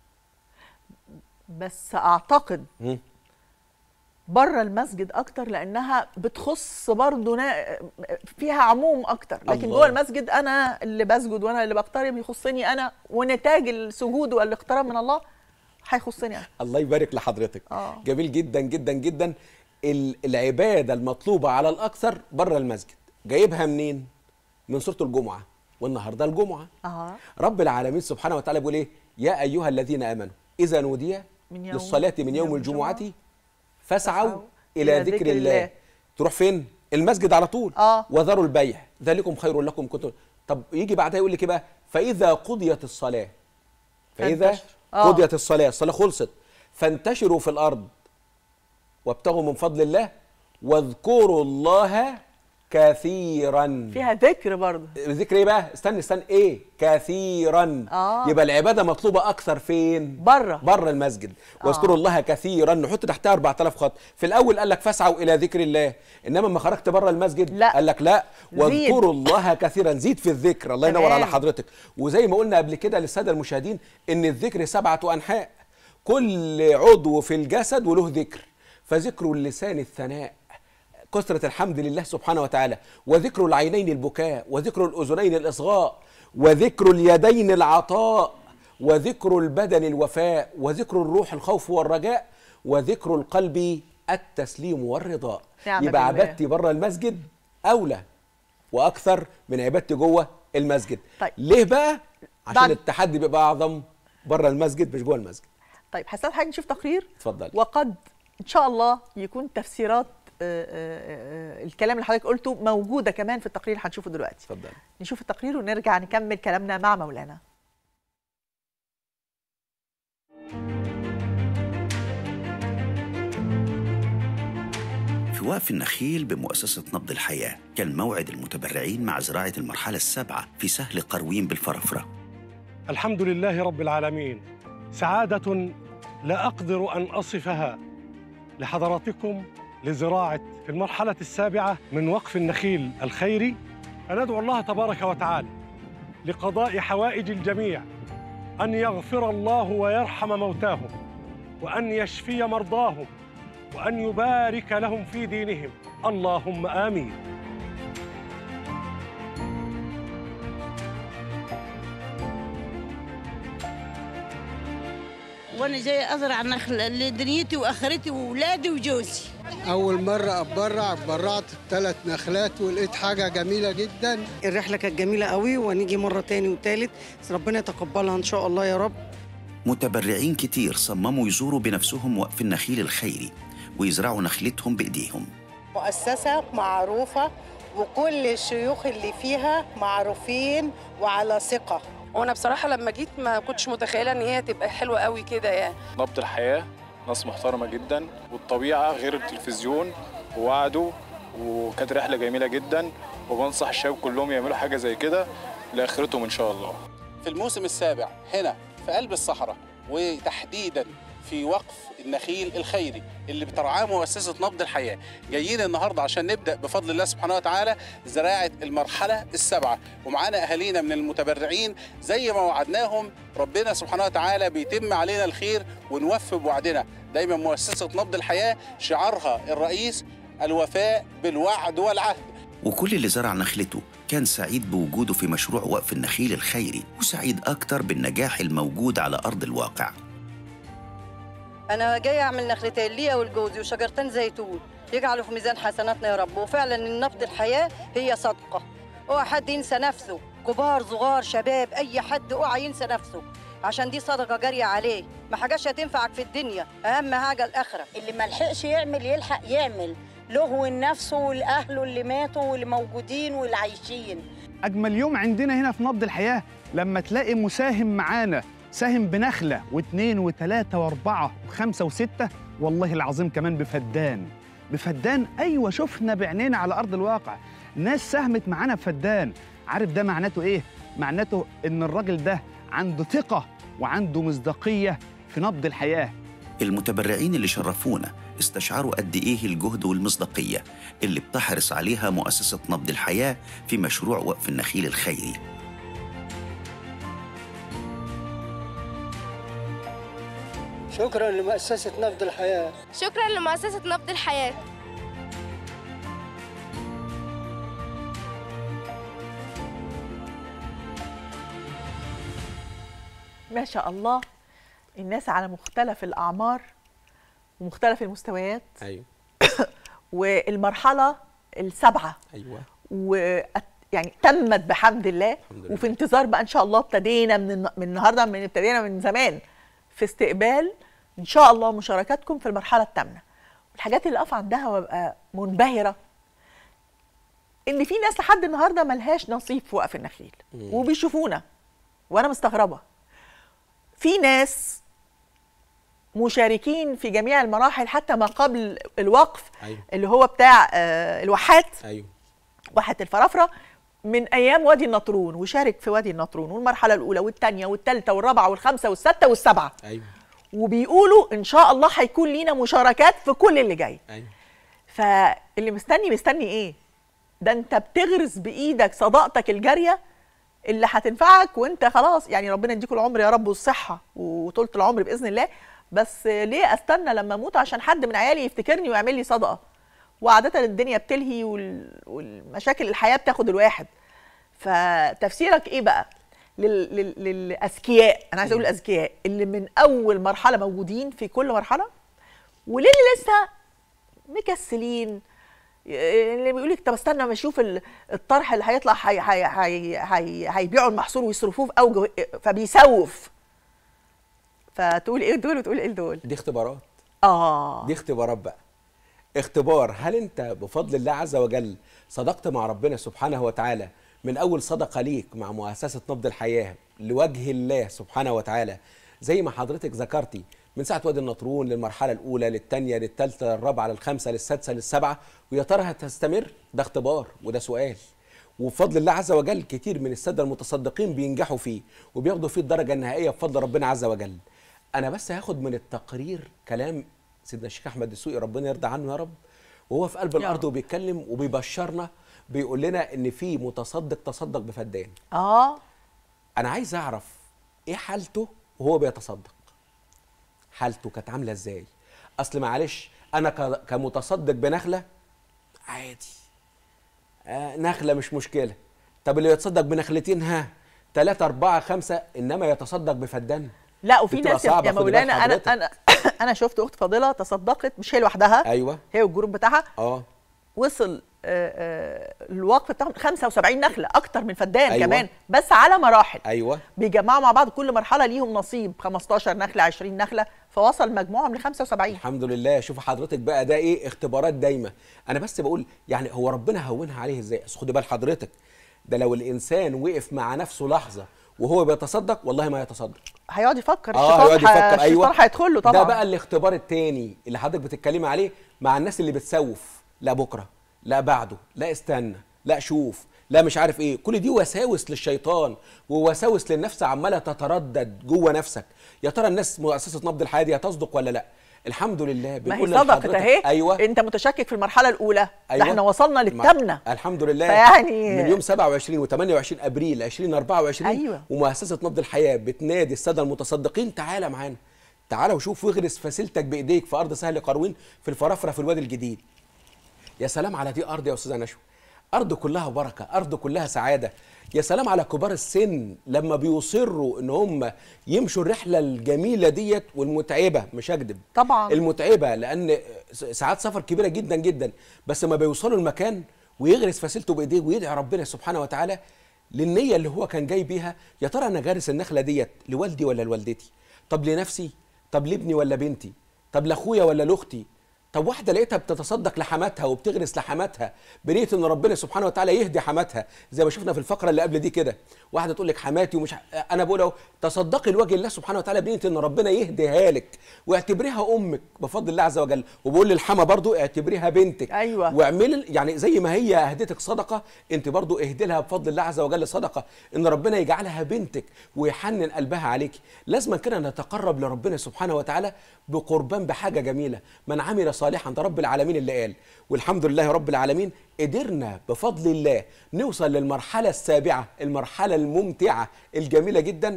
بس اعتقد بره المسجد اكتر، لانها بتخص برضه فيها عموم اكتر. لكن جوه المسجد انا اللي بسجد وانا اللي بقترب يخصني انا، ونتاج السجود والاقتراب من الله هيخصني انا. الله يبارك لحضرتك. جميل جدا جدا جدا. العباده المطلوبه على الاكثر بره المسجد جايبها منين؟ من سوره الجمعه، والنهارده الجمعه. رب العالمين سبحانه وتعالى بيقول ايه؟ يا ايها الذين امنوا اذا نودي للصلاه من يوم الجمعه فاسعوا إلى ذكر الله. تروح فين؟ المسجد على طول. وذروا البيع ذلكم خير لكم كنتم. طب يجي بعدها يقول لك بقى فإذا قضيت الصلاة، فإذا قضيت الصلاة خلصت، فانتشروا في الأرض وابتغوا من فضل الله واذكروا الله كثيرا. فيها ذكر برضه. ذكر ايه بقى؟ استنى ايه؟ كثيرا. يبقى العباده مطلوبه اكثر فين؟ بره المسجد. واذكروا الله كثيرا، نحط تحتها 4000 خط. في الاول قال لك فاسعوا الى ذكر الله، انما لما خرجت بره المسجد لا. قال لك لا، واذكروا الله كثيرا، زيد في الذكر. الله ينور على حضرتك. وزي ما قلنا قبل كده للساده المشاهدين ان الذكر 7 أنحاء، كل عضو في الجسد وله ذكر. فذكر اللسان الثناء، كثرة الحمد لله سبحانه وتعالى، وذكر العينين البكاء، وذكر الأذنين الإصغاء، وذكر اليدين العطاء، وذكر البدن الوفاء، وذكر الروح الخوف والرجاء، وذكر القلب التسليم والرضاء. يبقى عبادتي بره المسجد أولى وأكثر من عبادتي جوه المسجد. طيب. ليه بقى؟ عشان التحدي بيبقى أعظم بره المسجد مش جوه المسجد. طيب حسنا حاجة نشوف تقرير. اتفضل. وقد إن شاء الله يكون تفسيرات الكلام اللي حضرتك قلته موجودة كمان في التقرير اللي هنشوفه دلوقتي. اتفضل. نشوف التقرير ونرجع نكمل كلامنا مع مولانا. في وقف النخيل بمؤسسة نبض الحياة كان موعد المتبرعين مع زراعة المرحلة 7 في سهل قروين بالفرافرة. الحمد لله رب العالمين، سعادة لا أقدر أن أصفها لحضراتكم لزراعة في المرحلة 7 من وقف النخيل الخيري. فندعو الله تبارك وتعالى لقضاء حوائج الجميع، أن يغفر الله ويرحم موتاهم، وأن يشفي مرضاهم، وأن يبارك لهم في دينهم، اللهم آمين. وانا جاي ازرع نخل لدنيتي واخرتي واولادي وجوزي. اول مره اتبرعت 3 نخلات ولقيت حاجه جميله جدا. الرحله كانت جميله قوي، ونيجي مره تاني وتالت، ربنا يتقبلها ان شاء الله يا رب. متبرعين كتير صمموا يزوروا بنفسهم وقف النخيل الخيري ويزرعوا نخلتهم بايديهم. مؤسسه معروفه وكل الشيوخ اللي فيها معروفين وعلى ثقة. وانا بصراحه لما جيت ما كنتش متخيله ان هي تبقى حلوه قوي كده يعني. نبض الحياه ناس محترمه جدا، والطبيعه غير التلفزيون ووعدوا، وكانت رحله جميله جدا، وبنصح الشباب كلهم يعملوا حاجه زي كده لاخرتهم ان شاء الله. في الموسم السابع هنا في قلب الصحراء، وتحديدا في وقف النخيل الخيري اللي بترعاه مؤسسة نبض الحياة، جايين النهاردة عشان نبدأ بفضل الله سبحانه وتعالى زراعة المرحلة السابعة، ومعانا أهالينا من المتبرعين زي ما وعدناهم. ربنا سبحانه وتعالى بيتم علينا الخير ونوفي بوعدنا. دايما مؤسسة نبض الحياة شعارها الرئيس الوفاء بالوعد والعهد. وكل اللي زرع نخلته كان سعيد بوجوده في مشروع وقف النخيل الخيري، وسعيد أكتر بالنجاح الموجود على أرض الواقع. أنا جاية أعمل نخلتين ليا ولجوزي وشجرتين زيتون يجعلوا في ميزان حسناتنا يا رب. وفعلا النبض الحياة هي صدقة، اوعى حد ينسى نفسه، كبار صغار شباب أي حد اوعى ينسى نفسه، عشان دي صدقة جارية عليه، ما حاجاش هتنفعك في الدنيا، أهم حاجة الآخرة. اللي ما لحقش يعمل يلحق يعمل له ولنفسه ولأهله اللي ماتوا واللي موجودين واللي عايشين. أجمل يوم عندنا هنا في نبض الحياة لما تلاقي مساهم معانا ساهم بنخلة واثنين وثلاثة واربعة وخمسة وستة، والله العظيم كمان بفدان. أيوة شفنا بعينينا على أرض الواقع ناس ساهمت معانا بفدان. عارف ده معناته إيه؟ معناته إن الراجل ده عنده ثقة وعنده مصداقية في نبض الحياة. المتبرعين اللي شرفونا استشعروا قد إيه الجهد والمصداقية اللي بتحرص عليها مؤسسة نبض الحياة في مشروع وقف النخيل الخيري. شكرا لمؤسسة نبض الحياة. شكرا لمؤسسة نبض الحياة. ما شاء الله، الناس على مختلف الأعمار ومختلف المستويات. ايوه. والمرحلة السابعة. ايوه. يعني تمت بحمد الله. وفي انتظار بقى ان شاء الله ابتدينا من النهارده، ابتدينا من زمان في استقبال ان شاء الله مشاركاتكم في المرحله الثامنه. والحاجات اللي اقف عندها وابقى منبهره ان في ناس لحد النهارده ملهاش نصيب في وقف النخيل وبيشوفونا، وانا مستغربه. في ناس مشاركين في جميع المراحل حتى ما قبل الوقف. أيوة. اللي هو بتاع الواحات. ايوه. واحة الفرافرة من ايام وادي النطرون، وشارك في وادي النطرون والمرحله الاولى والثانيه والثالثه والرابعه والخامسه والسادسه والسابعه. ايوه. وبيقولوا ان شاء الله هيكون لينا مشاركات في كل اللي جاي. ايوه. فاللي مستني ايه؟ ده انت بتغرس بايدك صداقتك الجاريه اللي هتنفعك وانت خلاص، يعني ربنا يديكم العمر يا رب والصحه وطولة العمر باذن الله. بس ليه استنى لما اموت عشان حد من عيالي يفتكرني ويعمل لي صدقه؟ وعاده الدنيا بتلهي والمشاكل الحياه بتاخد الواحد. فتفسيرك ايه بقى للاذكياء؟ انا عايزه اقول الاذكياء اللي من اول مرحله موجودين في كل مرحله، وليه اللي لسه مكسلين، اللي بيقول لك طب استنى ما اشوف الطرح اللي هيطلع هيبيعوا المحصول ويصرفوه في اوجه فبيسوف. فتقول ايه دول وتقول ايه دول؟ دي اختبارات. دي اختبارات بقى. اختبار هل انت بفضل الله عز وجل صدقت مع ربنا سبحانه وتعالى من اول صدقه ليك مع مؤسسه نبض الحياه لوجه الله سبحانه وتعالى، زي ما حضرتك ذكرتي من ساعه وادي النطرون للمرحله الاولى للثانيه للثالثه للرابعه للخامسه للسادسه للسابعه، ويا ترى هتستمر؟ ده اختبار وده سؤال. وبفضل الله عز وجل كتير من الساده المتصدقين بينجحوا فيه وبياخدوا فيه الدرجه النهائيه بفضل ربنا عز وجل. انا بس هاخد من التقرير كلام سيدنا الشيخ احمد الدسوقي ربنا يرضى عنه يا رب، وهو في قلب الارض وبيتكلم وبيبشرنا، بيقول لنا ان في متصدق تصدق بفدان. انا عايز اعرف ايه حالته وهو بيتصدق، حالته كانت عامله ازاي؟ اصل معلش انا كمتصدق بنخله عادي، نخله مش مشكله. طب اللي يتصدق بنخلتين 3 4 5، انما يتصدق بفدان لا. وفي ناس يا مولانا انا شفت اخت فاضله تصدقت، مش هي لوحدها، ايوه، هي والجروب بتاعها، وصل الوقف بتاعهم 75 نخله، اكتر من فدان. أيوة. كمان بس على مراحل. ايوه بيجمعوا مع بعض كل مرحله ليهم نصيب، 15 نخله 20 نخله، فوصل مجموعهم ل 75. الحمد لله. شوف حضرتك بقى، ده ايه؟ اختبارات دايمه. انا بس بقول يعني هو ربنا هونها عليه ازاي؟ بس خدي بال حضرتك، ده لو الانسان وقف مع نفسه لحظه وهو بيتصدق والله ما يتصدق، هيقعد يفكر. هيقعد يفكر. ايوه الشيطان هيدخل له طبعا. ده بقى الاختبار التاني اللي حضرتك بتتكلمي عليه مع الناس اللي بتسوف، لا بكره، لا بعده، لا استنى، لا شوف، لا مش عارف ايه. كل دي وساوس للشيطان ووساوس للنفس عماله تتردد جوه نفسك. يا ترى الناس مؤسسه نبض الحياه دي هتصدق ولا لا؟ الحمد لله ما هي بنقول صدقت اهي. ايوه انت متشكك في المرحله الاولى. أيوة. ده احنا وصلنا للثامنه الحمد لله. فيعني من يوم 27 و28 ابريل 2024 أيوة. ومؤسسه نبض الحياه بتنادي الساده المتصدقين تعالى معانا، تعالى وشوف واغرس فسيلتك بايديك في ارض سهل قروين في الفرافره في الوادي الجديد. يا سلام على دي ارض يا استاذه نشوى، ارض كلها بركه، ارض كلها سعاده. يا سلام على كبار السن لما بيصروا ان هم يمشوا الرحله الجميله ديت والمتعبه، مش هكدب طبعا المتعبه، لان ساعات سفر كبيره جدا جدا، بس ما بيوصلوا المكان ويغرس فسيلته بايديه ويدعي ربنا سبحانه وتعالى للنيه اللي هو كان جاي بيها. يا ترى انا غارس النخله ديت لوالدي ولا لوالدتي؟ طب لنفسي؟ طب لابني ولا بنتي؟ طب لاخويا ولا لاختي؟ طب واحده لقيتها بتتصدق لحماتها وبتغرس لحماتها بنيه ان ربنا سبحانه وتعالى يهدي حماتها، زي ما شفنا في الفقره اللي قبل دي كده، واحده تقول لك حماتي ومش انا بقول اهو تصدقي لوجه الله سبحانه وتعالى بنيه ان ربنا يهديها لك، واعتبريها امك بفضل الله عز وجل. وبقول للحما برضو اعتبريها بنتك. ايوه واعملي يعني زي ما هي اهدتك صدقه، انت برضو اهدي لها بفضل الله عز وجل صدقه، ان ربنا يجعلها بنتك ويحنن قلبها عليكي. لازم كده نتقرب لربنا سبحانه وتعالى بقربان بحاجه جميله، من عمل صالحا، ده رب العالمين اللي قال. والحمد لله رب العالمين قدرنا بفضل الله نوصل للمرحله السابعه، المرحله الممتعه الجميله جدا،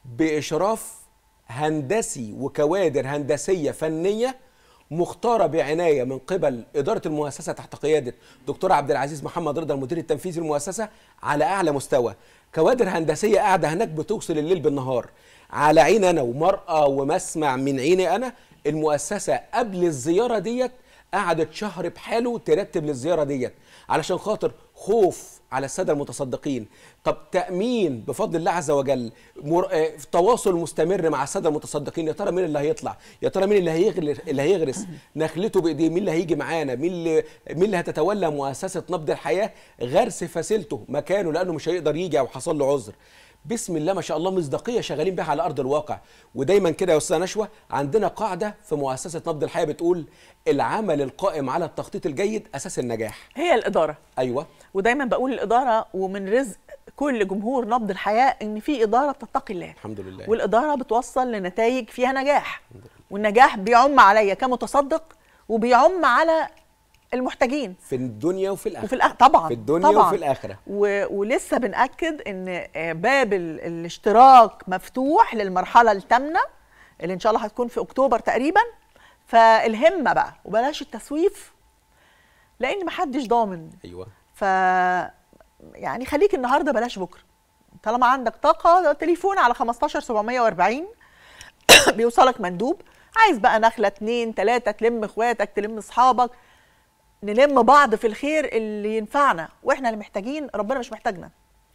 باشراف هندسي وكوادر هندسيه فنيه مختاره بعنايه من قبل اداره المؤسسه تحت قياده دكتور عبد العزيز محمد رضا المدير التنفيذي للمؤسسه على اعلى مستوى. كوادر هندسيه قاعده هناك بتوصل الليل بالنهار، على عين انا ومرأة ومسمع من عيني انا. المؤسسه قبل الزياره ديت قعدت شهر بحاله ترتب للزياره ديت، علشان خاطر خوف على الساده المتصدقين، طب تامين بفضل الله عز وجل، تواصل مستمر مع الساده المتصدقين. يا ترى مين اللي هيطلع؟ يا ترى مين اللي هيغرس نخلته بايديه؟ مين اللي هيجي معانا؟ مين اللي هتتولى مؤسسه نبض الحياه غرس فسيلته مكانه لانه مش هيقدر يجي او حصل له عذر؟ بسم الله ما شاء الله، مصداقيه شغالين بها على ارض الواقع. ودايما كده يا استاذه نشوى عندنا قاعده في مؤسسه نبض الحياه بتقول العمل القائم على التخطيط الجيد اساس النجاح. هي الاداره. ايوه. ودايما بقول الاداره، ومن رزق كل جمهور نبض الحياه ان في اداره بتتقي الله. الحمد لله. والاداره بتوصل لنتائج فيها نجاح. والنجاح بيعم عليا كمتصدق وبيعم على المحتاجين في الدنيا وفي الاخره. طبعا في الدنيا طبعا. وفي الاخره. ولسه بنأكد ان باب الاشتراك مفتوح للمرحله الثامنه اللي ان شاء الله هتكون في اكتوبر تقريبا. فالهمه بقى وبلاش التسويف لان محدش ضامن. ايوه. يعني خليك النهارده بلاش بكره. طالما عندك طاقه تليفون على 15740 بيوصلك مندوب. عايز بقى نخله 2 3 تلم اخواتك تلم اصحابك، نلم بعض في الخير اللي ينفعنا، واحنا اللي محتاجين ربنا مش محتاجنا.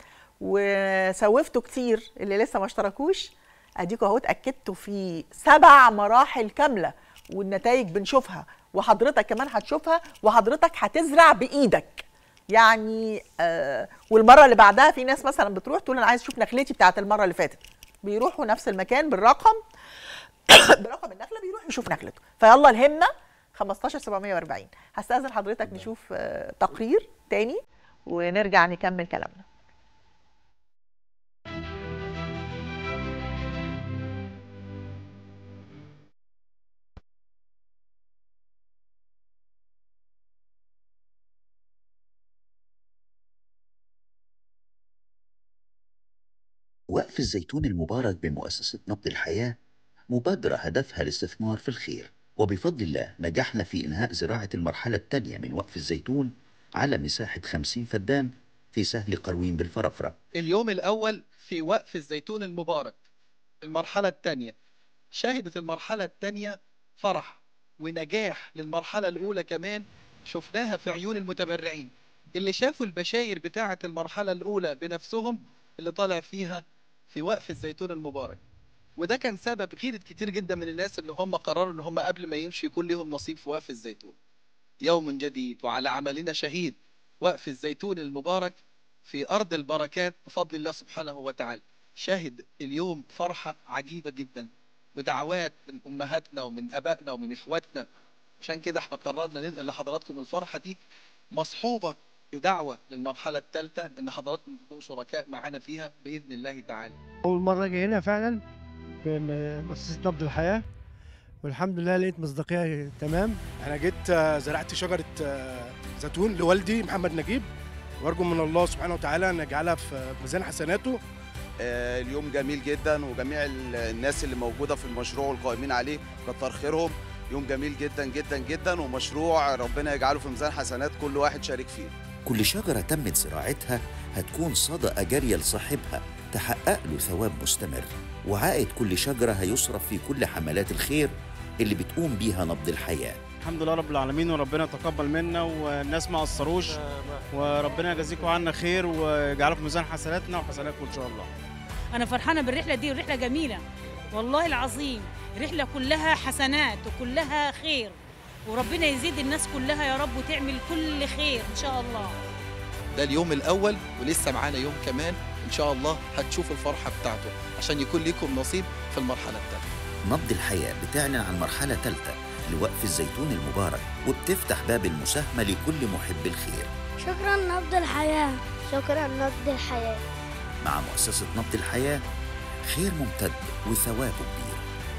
وسوفتوا كتير اللي لسه ما اشتركوش، اديكوا اهو اتاكدتوا في 7 مراحل كامله والنتائج بنشوفها وحضرتك كمان هتشوفها وحضرتك هتزرع بايدك. يعني والمره اللي بعدها في ناس مثلا بتروح تقول انا عايز اشوف نخلتي بتاعت المره اللي فاتت، بيروحوا نفس المكان بالرقم برقم النخله بيروح يشوف نخلته. فيلا الهمه 15740. هستأذن حضرتك نشوف تقرير تاني ونرجع نكمل كلامنا. وقف الزيتون المبارك بمؤسسة نبض الحياة مبادرة هدفها الاستثمار في الخير، وبفضل الله نجحنا في إنهاء زراعة المرحلة الثانية من وقف الزيتون على مساحة 50 فدان في سهل قروين بالفرافرة. اليوم الأول في وقف الزيتون المبارك المرحلة الثانية، شهدت المرحلة الثانية فرح ونجاح للمرحلة الأولى كمان شفناها في عيون المتبرعين اللي شافوا البشاير بتاعة المرحلة الأولى بنفسهم اللي طالع فيها في وقف الزيتون المبارك. وده كان سبب غيرة كتير جدا من الناس اللي هم قرروا ان هم قبل ما يمشي يكون لهم نصيب في وقف الزيتون. يوم جديد وعلى عملنا شهيد، وقف الزيتون المبارك في أرض البركات بفضل الله سبحانه وتعالى. شاهد اليوم فرحة عجيبة جدا بدعوات من أمهاتنا ومن أبائنا ومن إخواتنا. عشان كده احنا قررنا ننقل لحضراتكم الفرحة دي مصحوبة بدعوة للمرحلة الثالثة ان حضراتكم تكونوا شركاء معانا فيها بإذن الله تعالى. أول مرة جاي هنا فعلا في مؤسسة نبض الحياة، والحمد لله لقيت مصداقية تمام. أنا جيت زرعت شجرة زيتون لوالدي محمد نجيب، وأرجو من الله سبحانه وتعالى أن يجعلها في ميزان حسناته. اليوم جميل جدا، وجميع الناس اللي موجودة في المشروع والقائمين عليه كتر خيرهم. يوم جميل جدا جدا جدا، ومشروع ربنا يجعله في ميزان حسنات كل واحد شارك فيه. كل شجرة تمت زراعتها هتكون صدقة جارية لصاحبها تحقق له ثواب مستمر، وعائد كل شجرة هيصرف في كل حملات الخير اللي بتقوم بيها نبض الحياة. الحمد لله رب العالمين، وربنا يتقبل منا، والناس ما قصروش، وربنا يجازيكم عنا خير ويجعله في ميزان حسناتنا وحسناتكم ان شاء الله. انا فرحانه بالرحله دي، ورحله جميله والله العظيم، رحله كلها حسنات وكلها خير، وربنا يزيد الناس كلها يا رب وتعمل كل خير ان شاء الله. ده اليوم الاول ولسه معانا يوم كمان ان شاء الله هتشوفوا الفرحه بتاعته عشان يكون لكم نصيب في المرحله الثالثه. نبض الحياة بتعلن عن مرحلة ثالثة لوقف الزيتون المبارك، وبتفتح باب المساهمة لكل محب الخير. شكرا نبض الحياة، شكرا نبض الحياة. مع مؤسسة نبض الحياة، خير ممتد وثوابه كبير.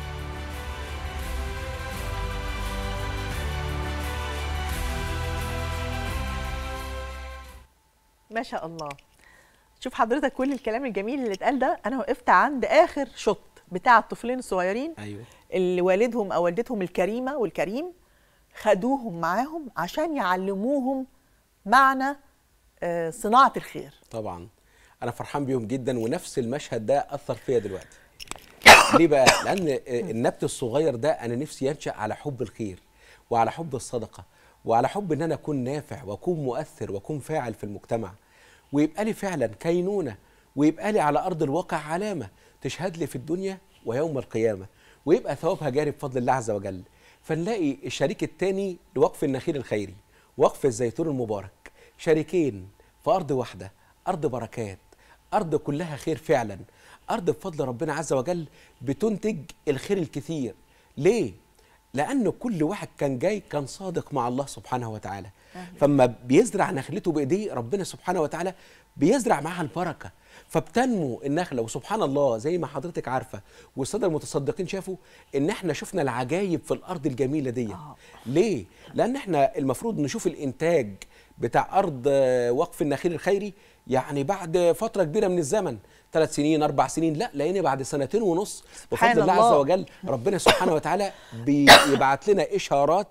ما شاء الله. شوف حضرتك كل الكلام الجميل اللي اتقال ده، انا وقفت عند اخر شوط بتاع الطفلين الصغيرين. ايوه، اللي والدهم او والدتهم الكريمه والكريم خدوهم معاهم عشان يعلموهم معنى صناعه الخير. طبعا انا فرحان بيهم جدا، ونفس المشهد ده اثر فيا دلوقتي. ليه بقى؟ لان النبت الصغير ده انا نفسي ينشأ على حب الخير وعلى حب الصدقه وعلى حب ان انا اكون نافع واكون مؤثر واكون فاعل في المجتمع، ويبقى لي فعلا كينونه، ويبقى لي على ارض الواقع علامه تشهد لي في الدنيا ويوم القيامه، ويبقى ثوابها جاري بفضل الله عز وجل. فنلاقي الشريك الثاني لوقف النخيل الخيري، وقف الزيتون المبارك، شريكين في ارض واحده، ارض بركات، ارض كلها خير فعلا، ارض بفضل ربنا عز وجل بتنتج الخير الكثير. ليه؟ لأنه كل واحد كان جاي كان صادق مع الله سبحانه وتعالى. فما بيزرع نخلته بإيديه ربنا سبحانه وتعالى بيزرع معها البركة، فبتنمو النخلة. وسبحان الله زي ما حضرتك عارفة والسادة المتصدقين شافوا إن احنا شفنا العجايب في الأرض الجميلة دي. ليه؟ لأن احنا المفروض نشوف الإنتاج بتاع أرض وقف النخيل الخيري يعني بعد فترة كبيرة من الزمن، 3 سنين 4 سنين، لا لقينا بعد 2.5 سنين بفضل الله عز وجل. ربنا سبحانه وتعالى بيبعت لنا إشارات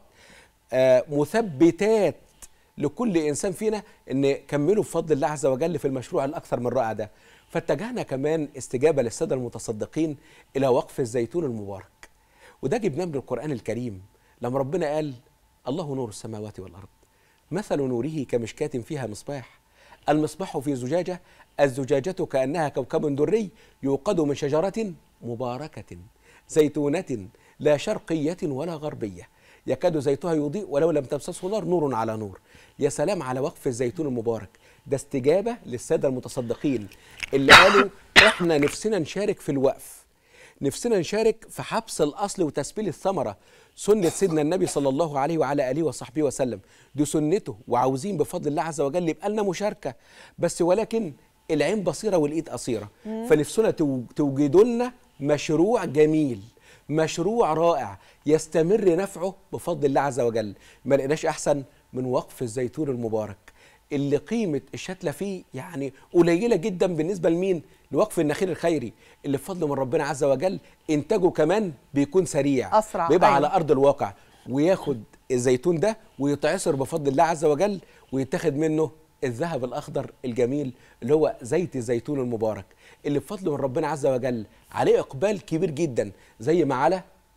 مثبتات لكل إنسان فينا إن كملوا بفضل الله عز وجل في المشروع الأكثر من رائع ده. فاتجهنا كمان استجابة للسادة المتصدقين إلى وقف الزيتون المبارك، وده جبناه من القرآن الكريم لما ربنا قال الله نور السماوات والأرض مثل نوره كمشكاة فيها مصباح، المصباح في زجاجة، الزجاجة كأنها كوكب دري يوقد من شجرة مباركة زيتونة لا شرقية ولا غربية يكاد زيتها يضيء ولو لم تمسسه نار، نور على نور. يا سلام على وقف الزيتون المبارك، ده استجابة للسادة المتصدقين اللي قالوا احنا نفسنا نشارك في الوقف، نفسنا نشارك في حبس الأصل وتسبيل الثمرة، سنة سيدنا النبي صلى الله عليه وعلى آله وصحبه وسلم، دي سنته، وعاوزين بفضل الله عز وجل يبقى لنا مشاركة، بس ولكن العين بصيرة والإيد قصيرة. فنفسنا توجدوا لنا مشروع جميل، مشروع رائع يستمر نفعه بفضل الله عز وجل. ما لقيناش أحسن من وقف الزيتون المبارك اللي قيمة الشتلة فيه يعني قليلة جدا بالنسبة لمين؟ لوقف النخيل الخيري اللي بفضل من ربنا عز وجل إنتاجه كمان بيكون سريع، أسرع، بيبقى على أرض الواقع، وياخد الزيتون ده ويتعصر بفضل الله عز وجل ويتاخد منه الذهب الأخضر الجميل اللي هو زيت الزيتون المبارك اللي بفضل من ربنا عز وجل عليه إقبال كبير جدا زي ما على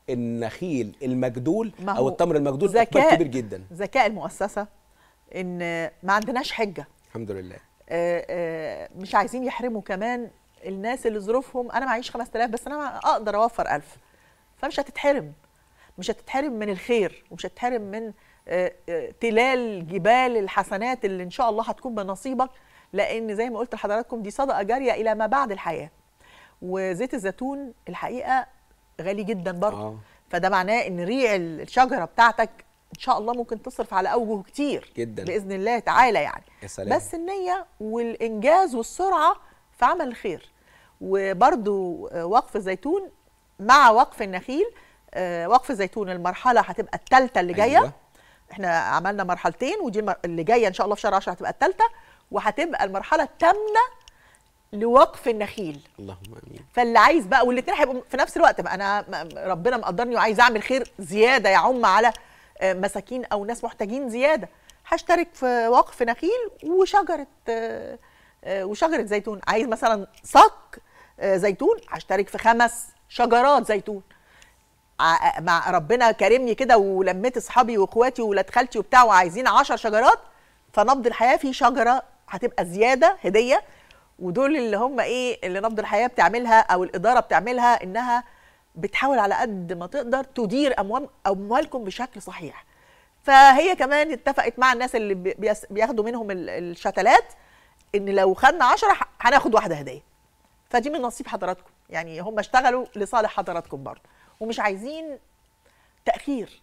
النخيل المجدول ما او هو التمر المجدول اقبال كبير جدا. ذكاء المؤسسه ان ما عندناش حجه، الحمد لله. مش عايزين يحرموا كمان الناس اللي ظروفهم، انا معيش 5000 بس انا اقدر اوفر 1000، فمش هتتحرم، مش هتتحرم من الخير، ومش هتتحرم من تلال جبال الحسنات اللي ان شاء الله هتكون بنصيبك، لان زي ما قلت لحضراتكم دي صدقه جاريه الى ما بعد الحياه. وزيت الزيتون الحقيقه غالي جدا برضه، فده معناه ان ريع الشجره بتاعتك ان شاء الله ممكن تصرف على اوجه كتير جدا باذن الله تعالى يعني. يا سلام. بس النيه والانجاز والسرعه في عمل الخير. وبرضو وقف الزيتون مع وقف النخيل، وقف الزيتون المرحله هتبقى الثالثه اللي جايه. أيوة. احنا عملنا مرحلتين ودي اللي جايه ان شاء الله في شهر 10 هتبقى الثالثه، وهتبقى المرحله الثامنه لوقف النخيل. اللهم امين. فاللي عايز بقى، والاثنين هيبقوا في نفس الوقت بقى، انا ربنا مقدرني وعايز اعمل خير زياده يعم على مساكين او ناس محتاجين زياده، هشترك في وقف نخيل وشجره زيتون. عايز مثلا صك زيتون هشترك في 5 شجرات زيتون. مع ربنا كرمني كده ولميت اصحابي واخواتي وولاد خالتي وبتاع وعايزين 10 شجرات، فنبض الحياه في شجره هتبقى زياده هديه. ودول اللي هم ايه اللي نبض الحياه بتعملها او الاداره بتعملها، انها بتحاول على قد ما تقدر تدير اموالكم بشكل صحيح. فهي كمان اتفقت مع الناس اللي بياخدوا منهم الشتلات ان لو خدنا 10 هناخد واحده هديه. فدي من نصيب حضراتكم، يعني هم اشتغلوا لصالح حضراتكم برضه ومش عايزين تاخير.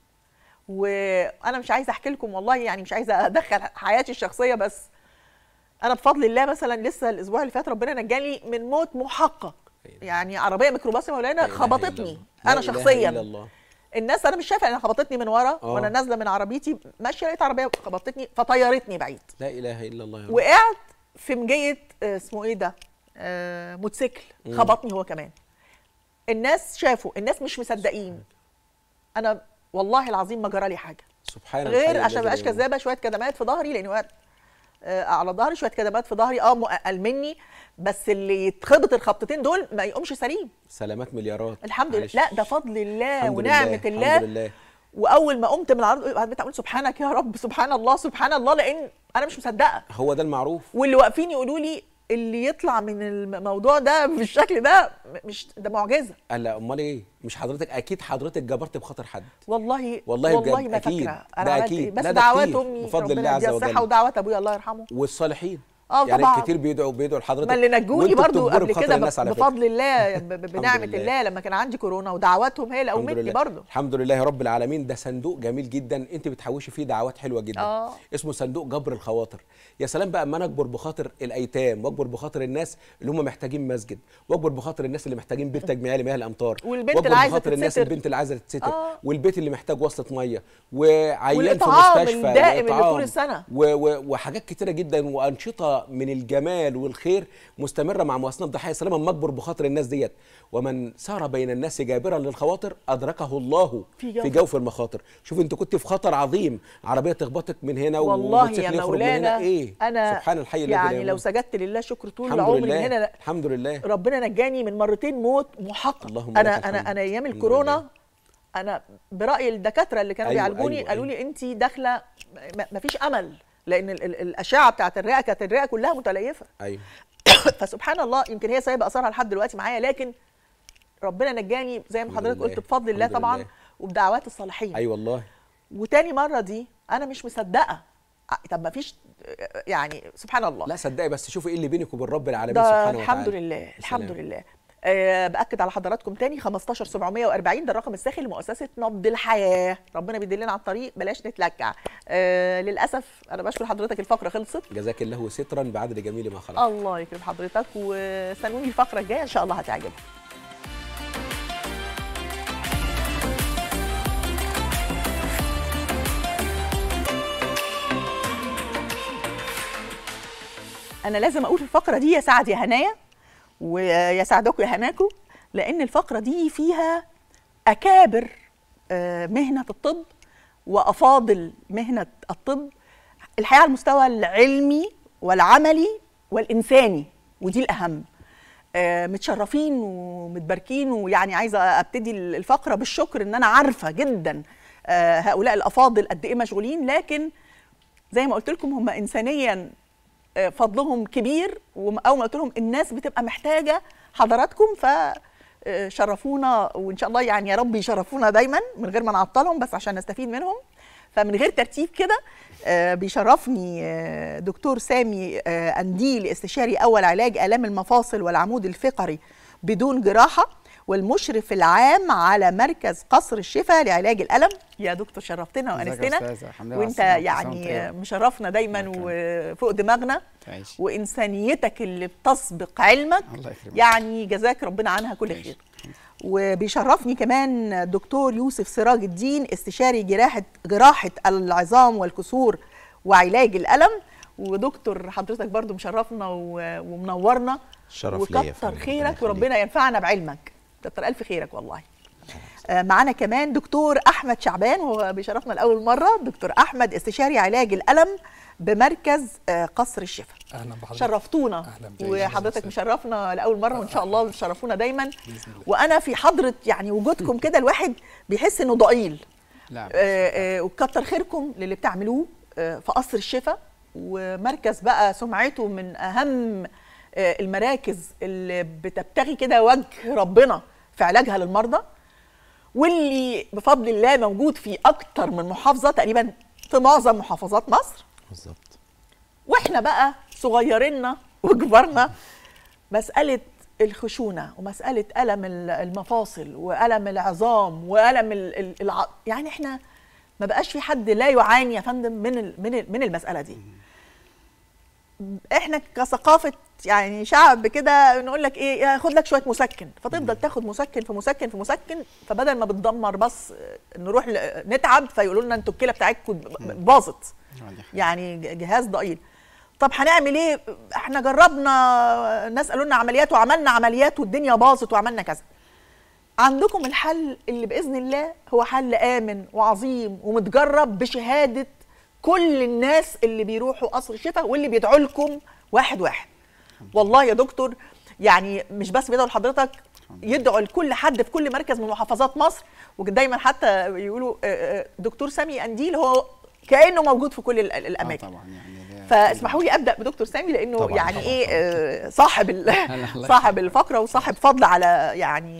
وانا مش عايزه احكي لكم والله، يعني مش عايزه ادخل حياتي الشخصيه، بس انا بفضل الله مثلا لسه الاسبوع اللي فات ربنا نجاني من موت محقق. يعني عربيه ميكروباص يا مولانا خبطتني انا شخصيا. الناس انا مش شايفه انها خبطتني من ورا وانا نازله من عربيتي ماشيه لقيت عربيه خبطتني فطيرتني بعيد. لا اله الا الله. وقعت في مجيه اسمه ايه ده موتوسيكل خبطني هو كمان. الناس شافوا، الناس مش مصدقين. انا والله العظيم ما جرى لي حاجه سبحان الله، غير عشان ما ابقاش كذابه شويه كدمات في ظهري، لان وقت على ظهري شويه كدمات في ظهري مقل مني، بس اللي يتخبط الخبطتين دول ما يقومش سليم. سلامات مليارات الحمد لله. لا ده فضل الله ونعمه الله. الحمد لله. واول ما قمت من العرض اقول سبحانك يا رب، سبحان الله سبحان الله، لان انا مش مصدقه. هو ده المعروف. واللي واقفين يقولوا لي اللي يطلع من الموضوع ده بالشكل ده مش ده معجزه. لا امال ايه؟ مش حضرتك اكيد حضرتك جبرت بخاطر حد. والله بجد ما أكيد. فاكره انا ده اكيد. بس دعوات امي بفضل الله عز وجل ودعوات ابويا الله يرحمه والصالحين. يعني طبعا كتير بيدعوا لحضرتك. ما اللي نجوني برضو قبل كده بفضل الله بنعمه الله لما كان عندي كورونا، ودعواتهم هي اللي قومتني برضو. الحمد لله رب العالمين. ده صندوق جميل جدا انت بتحوشي فيه دعوات حلوه جدا. اسمه صندوق جبر الخواطر. يا سلام بقى اما انا اكبر بخاطر الايتام، واكبر بخاطر الناس اللي هم محتاجين مسجد، واكبر بخاطر الناس اللي محتاجين بيت تجميع لمياه الامطار، والبنت اللي عايزه تتستر، الناس البنت اللي عايزه تتستر، والبيت اللي محتاج وصله ميه، وعيان في مستشفى، والدائم اللي طول السنه، وحاجات كتيره جدا، وانشطه من الجمال والخير مستمره مع مؤسسات ضحايا سلامه. اما اكبر بخاطر الناس ديت، ومن سار بين الناس جابرا للخواطر ادركه الله في جوف المخاطر. شوف انت كنت في خطر عظيم، عربيه تخبطك من هنا وموتوسيكل يخرج من هنا. ايه انا سبحان الحي الذي يعني لو سجدت لله شكر طول العمر من هنا. الحمد لله ربنا نجاني من مرتين موت محقق. اللهم انا ايام الكورونا انا براي الدكاتره اللي كانوا بيعالجوني قالوا لي انت داخله ما فيش امل، لان الاشعه بتاعت الرئه كانت الرئه كلها متليفه. ايوه فسبحان الله يمكن هي سايبه اثرها لحد دلوقتي معايا، لكن ربنا نجاني زي ما حضرتك قلت بفضل الله طبعا وبدعوات الصالحين. اي والله. وتاني مره دي انا مش مصدقه. طب ما فيش يعني سبحان الله. لا صدقي بس شوفي ايه اللي بينك وبين رب العالمين سبحانه وتعالى. الحمد لله الحمد لله. باكد على حضراتكم تاني 15740 ده الرقم الساخن لمؤسسه نبض الحياه. ربنا بيدلنا على الطريق، بلاش نتلكع. للاسف انا بشكر حضرتك، الفقره خلصت. جزاك الله سترا بعدل جميل ما خلق. الله يكرم حضرتك، واستنوني الفقره الجايه ان شاء الله هتعجبكم. انا لازم اقول في الفقره دي يا سعد يا هنايا ويا سعدكم يا هناكم، لان الفقره دي فيها اكابر مهنه الطب وافاضل مهنه الطب الحقيقه على المستوى العلمي والعملي والانساني، ودي الاهم. متشرفين ومتباركين، ويعني عايزه ابتدي الفقره بالشكر ان انا عارفه جدا هؤلاء الافاضل قد ايه مشغولين، لكن زي ما قلت لكم هم انسانيا فضلهم كبير، واول ما قلت لهم الناس بتبقى محتاجه حضراتكم فشرفونا، وان شاء الله يعني يا رب يشرفونا دايما من غير ما نعطلهم بس عشان نستفيد منهم. فمن غير ترتيب كده بيشرفني دكتور سامي أنديل، استشاري أول علاج آلام المفاصل والعمود الفقري بدون جراحة، والمشرف العام على مركز قصر الشفا لعلاج الألم. يا دكتور شرفتنا وأنستنا، وأنت يعني مشرفنا دايما وفوق دماغنا، وإنسانيتك اللي بتسبق علمك يعني جزاك ربنا عنها كل خير. وبيشرفني كمان الدكتور يوسف سراج الدين، استشاري جراحة العظام والكسور وعلاج الألم. ودكتور حضرتك برضو مشرفنا ومنورنا، شرف ليا، وكتر خيرك وربنا ينفعنا بعلمك، كتر ألف خيرك والله. معانا كمان دكتور أحمد شعبان، وهو بيشرفنا لأول مرة. دكتور أحمد استشاري علاج الألم بمركز قصر الشفا. اهلا بحضرتك، شرفتونا، وحضرتك مشرفنا لاول مره، وان شاء الله تشرفونا دايما. وانا في حضره يعني وجودكم كده الواحد بيحس انه ضئيل. وكتر خيركم للي بتعملوه في قصر الشفا، ومركز بقى سمعته من اهم المراكز اللي بتبتغي كده وجه ربنا في علاجها للمرضى، واللي بفضل الله موجود في اكتر من محافظه، تقريبا في معظم محافظات مصر بالظبط. واحنا بقى صغيرنا وكبرنا، مساله الخشونه ومساله الم المفاصل والم العظام والم يعني احنا ما بقاش في حد لا يعاني يا فندم من المساله دي. احنا كثقافه يعني شعب كده نقول لك ايه، خد لك شويه مسكن، فتفضل تاخد مسكن في مسكن في مسكن، فبدل ما بتدمر بس نروح نتعب فيقولوا لنا انتوا الكلى بتاعتكم باظت، يعني جهاز ضئيل. طب هنعمل ايه؟ احنا جربنا، ناس قالوا لنا عمليات وعملنا عمليات والدنيا باظت وعملنا كذا. عندكم الحل اللي باذن الله هو حل امن وعظيم ومتجرب بشهاده كل الناس اللي بيروحوا قصر الشفا واللي بيدعوا لكم واحد واحد. والله يا دكتور يعني مش بس بيدعوا لحضرتك، يدعوا لكل حد في كل مركز من محافظات مصر، ودايما حتى يقولوا دكتور سامي أنديل هو كأنه موجود في كل الأماكن. طبعا يعني فاسمحوا لي أبدأ بدكتور سامي لأنه طبعًا يعني طبعًا إيه صاحب الفقرة وصاحب فضل على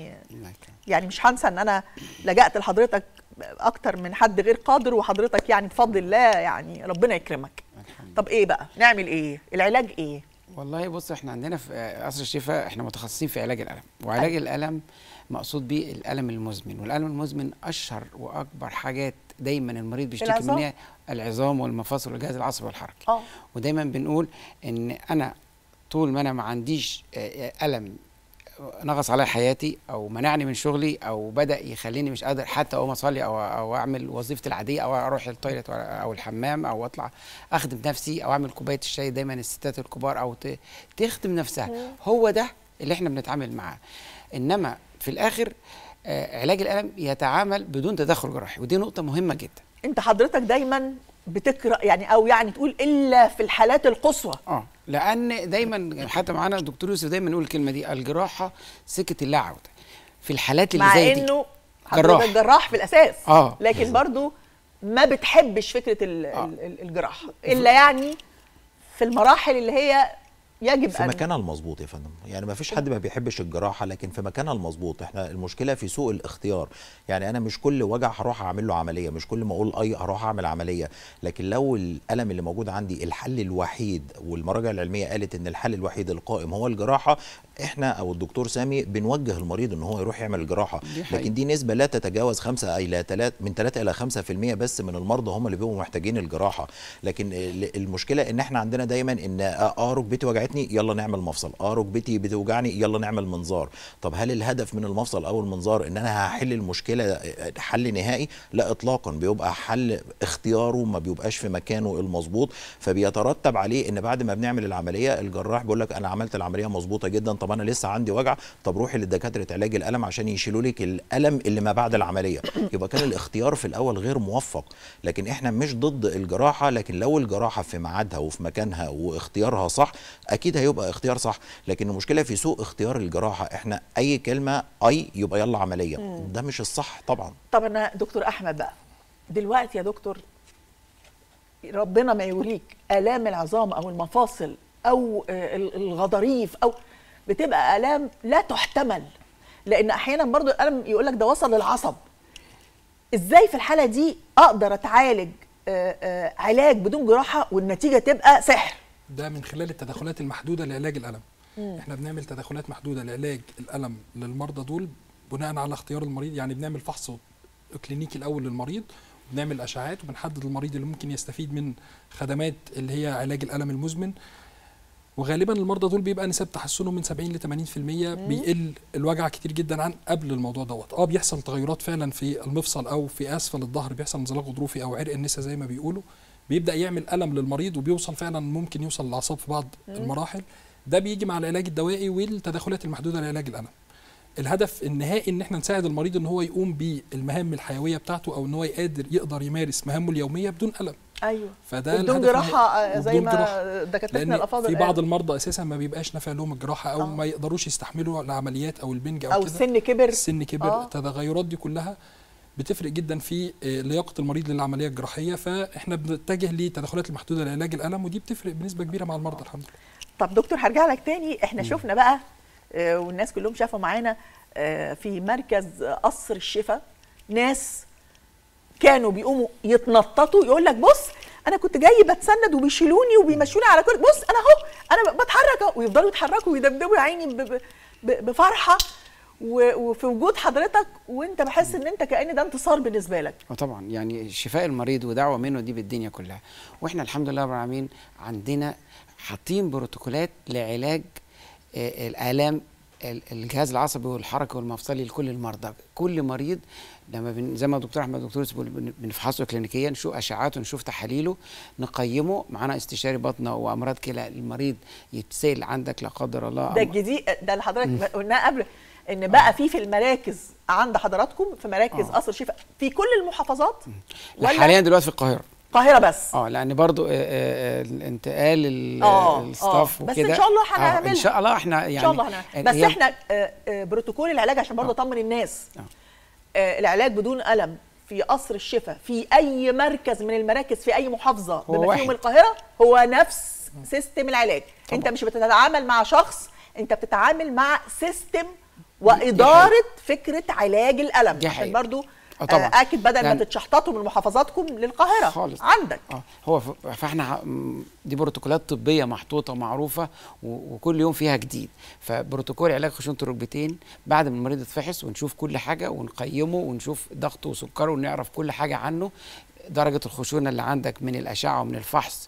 يعني مش هنسى إن أنا لجأت لحضرتك أكتر من حد غير قادر، وحضرتك يعني بفضل الله يعني ربنا يكرمك. طب إيه بقى؟ نعمل إيه؟ العلاج إيه؟ والله بص، احنا عندنا في قصر الشفا احنا متخصصين في علاج الألم، وعلاج الألم مقصود بيه الألم المزمن، والألم المزمن أشهر وأكبر حاجات دايما المريض بيشتكي منها العظام والمفاصل والجهاز العصبي والحركي. ودايما بنقول ان انا طول ما انا ما عنديش ألم نغص على حياتي او منعني من شغلي او بدا يخليني مش قادر حتى اقوم اصلي او اعمل وظيفتي العاديه او اروح التويليت او الحمام او اطلع اخدم نفسي او اعمل كوبايه الشاي، دايما الستات الكبار او تخدم نفسها، هو ده اللي احنا بنتعامل معاه. انما في الاخر علاج الالم يتعامل بدون تدخل جراحي، ودي نقطه مهمه جدا. انت حضرتك دايما بتقرا يعني او يعني تقول الا في الحالات القصوى، لان دايما حتى معانا الدكتور يوسف دايما يقول الكلمه دي، الجراحه سكه اللا عوده في الحالات اللي زي دي. مع انه حضرتك جراح في الاساس، لكن برضو ما بتحبش فكره الجراحه الا يعني في المراحل اللي هي يجب في مكانها المظبوط يا فندم. يعني ما فيش حد ما بيحبش الجراحه، لكن في مكانها المظبوط. احنا المشكله في سوء الاختيار. يعني انا مش كل وجع هروح اعمل له عمليه، مش كل ما اقول هروح اعمل عمليه، لكن لو الالم اللي موجود عندي الحل الوحيد، والمراجع العلميه قالت ان الحل الوحيد القائم هو الجراحه، احنا او الدكتور سامي بنوجه المريض ان هو يروح يعمل الجراحه. لكن دي نسبه لا تتجاوز 5 الى 5% بس من المرضى هم اللي بيبقوا محتاجين الجراحه. لكن المشكله ان احنا عندنا دايما ان ركبتي وجعتني يلا نعمل مفصل، ركبتي بتوجعني يلا نعمل منظار. طب هل الهدف من المفصل او المنظار ان انا هحل المشكله حل نهائي؟ لا اطلاقا، بيبقى حل اختياره ما بيبقاش في مكانه المظبوط، فبيترتب عليه ان بعد ما بنعمل العمليه الجراح بيقول لك انا عملت العمليه مظبوطه جدا، طب انا لسه عندي وجع، طب روحي لدكاتره علاج الالم عشان يشيلوا لك الالم اللي ما بعد العمليه. يبقى كان الاختيار في الاول غير موفق. لكن احنا مش ضد الجراحه، لكن لو الجراحه في ميعادها وفي مكانها واختيارها صح، اكيد هيبقى اختيار صح، لكن المشكله في سوء اختيار الجراحه. احنا اي كلمه يبقى يلا عمليه، ده مش الصح طبعا. طب انا دكتور احمد بقى دلوقتي يا دكتور، ربنا ما يوريك آلام العظام او المفاصل او الغضاريف، او بتبقى آلام لا تحتمل، لان احيانا برضو الألم يقول لك ده وصل للعصب. ازاي في الحاله دي اقدر اتعالج علاج بدون جراحه والنتيجه تبقى سحر؟ ده من خلال التدخلات المحدوده لعلاج الالم. احنا بنعمل تدخلات محدوده لعلاج الالم للمرضى دول بناء على اختيار المريض. يعني بنعمل فحص كلينيكي الاول للمريض، بنعمل اشعاعات وبنحدد المريض اللي ممكن يستفيد من خدمات اللي هي علاج الالم المزمن. وغالبا المرضى دول بيبقى نسب تحسنهم من 70 ل 80%، بيقل الوجع كتير جدا عن قبل الموضوع دوت. بيحصل تغيرات فعلا في المفصل او في اسفل الظهر، بيحصل انزلاق غضروفي او عرق النسا زي ما بيقولوا، بيبدا يعمل الم للمريض وبيوصل فعلا ممكن يوصل للاعصاب في بعض المراحل. ده بيجي مع العلاج الدوائي والتدخلات المحدوده لعلاج الالم. الهدف النهائي ان احنا نساعد المريض ان هو يقوم بالمهام الحيويه بتاعته، او ان هو يقدر يمارس مهامه اليوميه بدون الم. ايوه، فده بدون جراحه زي ما دكاترتنا الافاضل في بعض المرضى اساسا ما بيبقاش نافع لهم الجراحه، او ما يقدروش يستحملوا العمليات او البنج او كده، او السن كبر. السن كبر. التغيرات دي كلها بتفرق جدا في لياقه المريض للعمليه الجراحيه، فاحنا بنتجه للتدخلات المحدوده لعلاج الالم، ودي بتفرق بنسبه كبيره مع المرضى الحمد لله. طب دكتور هرجع لك تاني، احنا شفنا بقى والناس كلهم شافوا معانا في مركز قصر الشفا ناس كانوا بيقوموا يتنططوا، يقول لك بص انا كنت جاي بتسند وبيشيلوني وبيمشوني على كرسي، بص انا اهو انا بتحرك اهو، ويفضلوا يتحركوا ويدبدبوا يا عيني بفرحه وفي وجود حضرتك، وانت بحس ان انت كأن ده انتصار بالنسبه لك. طبعا يعني شفاء المريض ودعوه منه دي بالدنيا كلها. واحنا الحمد لله رب العالمين عندنا حاطين بروتوكولات لعلاج الآلام الجهاز العصبي والحركي والمفصلي لكل المرضى. كل مريض لما زي ما الدكتور احمد الدكتور بنفحصه كلينيكيا، نشوف اشعاعاته، نشوف تحاليله، نقيمه، معانا استشاري باطنه وامراض كلى. المريض يتسال عندك لا قدر الله ده الجديد ده اللي حضرتك قلناه قبل، ان بقى في المراكز عند حضراتكم في مراكز قصر شفا في كل المحافظات؟ لا حاليا دلوقتي في القاهره بس. لان برضو الانتقال الستاف وكده، بس ان شاء الله هنعملها. ان شاء الله احنا يعني ان شاء الله هنعمل. بس احنا بروتوكول العلاج عشان برضو اطمن الناس. العلاج بدون الم في قصر الشفا في اي مركز من المراكز في اي محافظه بما فيهم القاهره هو نفس سيستم العلاج. طبعا. انت مش بتتعامل مع شخص، انت بتتعامل مع سيستم واداره فكره علاج الالم، عشان برضو اكيد بدل ما تتشحططوا من محافظاتكم للقاهره خالص عندك. هو فاحنا دي بروتوكولات طبيه محطوطه ومعروفه وكل يوم فيها جديد. فبروتوكول علاج خشونه الركبتين بعد ما المريض يتفحص ونشوف كل حاجه ونقيمه ونشوف ضغطه وسكره ونعرف كل حاجه عنه، درجه الخشونه اللي عندك من الاشعه ومن الفحص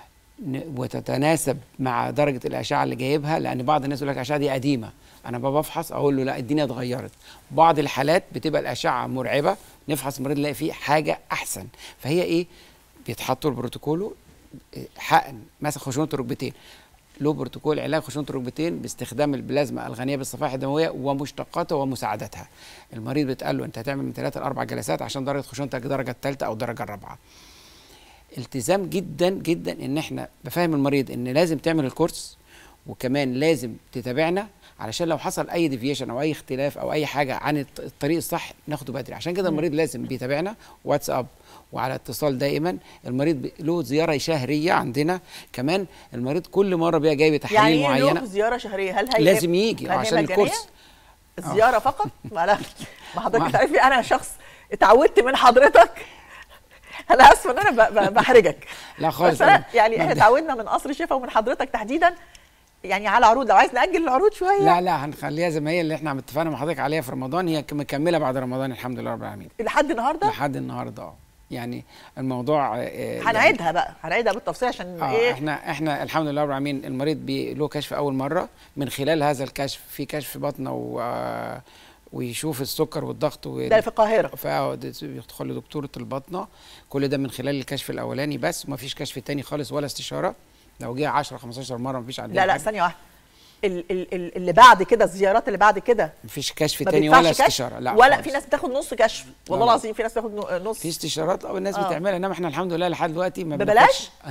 وتتناسب مع درجه الاشعه اللي جايبها. لان بعض الناس يقول لك الاشعه دي قديمه، انا بفحص اقول له لا الدنيا اتغيرت. بعض الحالات بتبقى الاشعه مرعبه، نفحص المريض نلاقي فيه حاجه احسن. فهي ايه؟ بيتحطوا البروتوكول حقن مثلا خشونه الركبتين، له بروتوكول علاج خشونه الركبتين باستخدام البلازما الغنيه بالصفائح الدمويه ومشتقاتها ومساعدتها. المريض بيتقال له انت هتعمل من 3 ل 4 جلسات عشان درجه خشونتك الدرجه الثالثه او الدرجه الرابعه. التزام جدا جدا ان احنا بفهم المريض ان لازم تعمل الكورس، وكمان لازم تتابعنا علشان لو حصل اي ديفيشن او اي اختلاف او اي حاجه عن الطريق الصح ناخده بدري. عشان كده المريض لازم بيتابعنا واتساب وعلى اتصال دائما. المريض له زياره شهريه عندنا كمان. المريض كل مره بيبقى جاي بتحاليل يعني معينه. له زياره شهريه؟ هل هي لازم يجي عشان الكورس الزياره فقط؟ ما حضرتك تعرفي انا شخص اتعودت من حضرتك، انا اسفه ان انا بحرجك. لا خالص. يعني احنا اتعودنا من قصر الشفا ومن حضرتك تحديدا يعني على عروض. لو عايز نأجل العروض شويه لا هنخليها زي ما هي اللي احنا اتفقنا مع حضرتك عليها في رمضان، هي مكمله بعد رمضان الحمد لله رب العالمين لحد النهارده. لحد النهارده يعني الموضوع هنعيدها يعني بقى هنعيدها بالتفصيل عشان ايه. احنا الحمد لله رب العالمين المريض له كشف اول مره. من خلال هذا الكشف في كشف بطنه ويشوف السكر والضغط ده في القاهره، فيدخل لدكتوره الباطنه. كل ده من خلال الكشف الاولاني بس، وما فيش كشف تاني خالص ولا استشاره. لو جه 10 15 مره مفيش عندنا. لا ثانيه واحده، اللي بعد كده الزيارات اللي بعد كده مفيش كشف تاني ولا استشاره. لا ولا في ناس بتاخد نص كشف والله العظيم، في ناس بتاخد نص. في استشارات الناس بتعملها، انما احنا الحمد لله لحد دلوقتي ما ببلاش.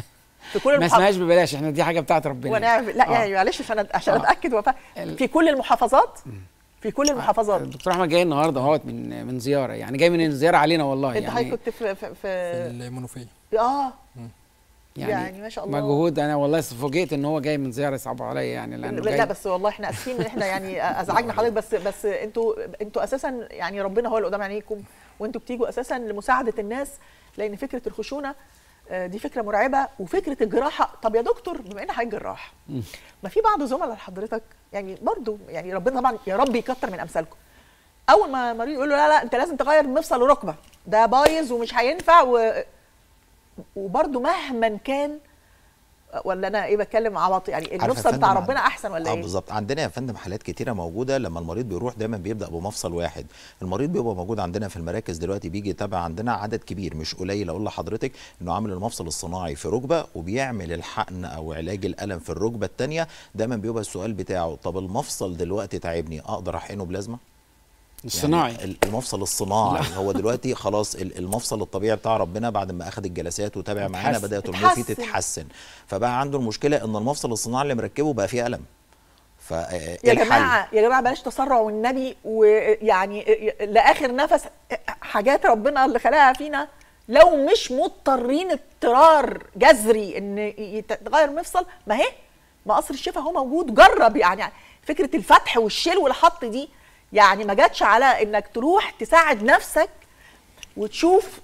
في كل ما اسمهاش ببلاش، احنا دي حاجه بتاعت ربنا. ونعمل لا يعني معلش عشان اتاكد في كل المحافظات، في كل المحافظات. الدكتور احمد جاي النهارده اهوت من زياره، يعني جاي من الزياره علينا والله. انت يعني كنت في المنوفيه. يعني ما شاء الله مجهود. انا والله فوجئت ان هو جاي من زياره صعبه عليا يعني، لانه لا بس والله احنا اسفين ان احنا يعني ازعجنا حضرتك، بس انتوا اساسا يعني ربنا هو اللي قدام عينيكم، وانتوا بتيجوا اساسا لمساعده الناس، لان فكره الخشونه دي فكره مرعبه، وفكره الجراحه. طب يا دكتور بما ان حضرتك جراح، ما في بعض زملاء حضرتك يعني برضو يعني ربنا طبعا يا رب يكتر من امثالكم، اول ما مريض يقول له لا انت لازم تغير مفصل وركبه ده بايظ ومش هينفع، وبرضو مهما كان، ولا انا ايه بتكلم عواطف يعني المفصل بتاع ربنا احسن ولا ايه؟ بالظبط. عندنا يا فندم حالات كتيره موجوده لما المريض بيروح دايما بيبدا بمفصل واحد. المريض بيبقى موجود عندنا في المراكز دلوقتي، بيجي يتابع عندنا عدد كبير مش قليل. اقول لحضرتك انه عامل المفصل الصناعي في ركبه وبيعمل الحقن او علاج الالم في الركبه الثانيه. دايما بيبقى السؤال بتاعه طب المفصل دلوقتي تعبني، اقدر احقنه بلازما؟ الصناعي يعني المفصل الصناعي هو دلوقتي خلاص المفصل الطبيعي بتاع ربنا بعد ما اخذ الجلسات وتابع معانا بدات الامور فيه تتحسن، فبقى عنده المشكله ان المفصل الصناعي اللي مركبه بقى فيه الم. يا جماعه بلاش تسرع والنبي، ويعني لاخر نفس حاجات ربنا اللي خلقها فينا لو مش مضطرين اضطرار جذري ان يتغير مفصل، ما هي ما قصر الشفا هو موجود. جرب يعني فكره الفتح والشيل والحط دي يعني ما جاتش على انك تروح تساعد نفسك وتشوف.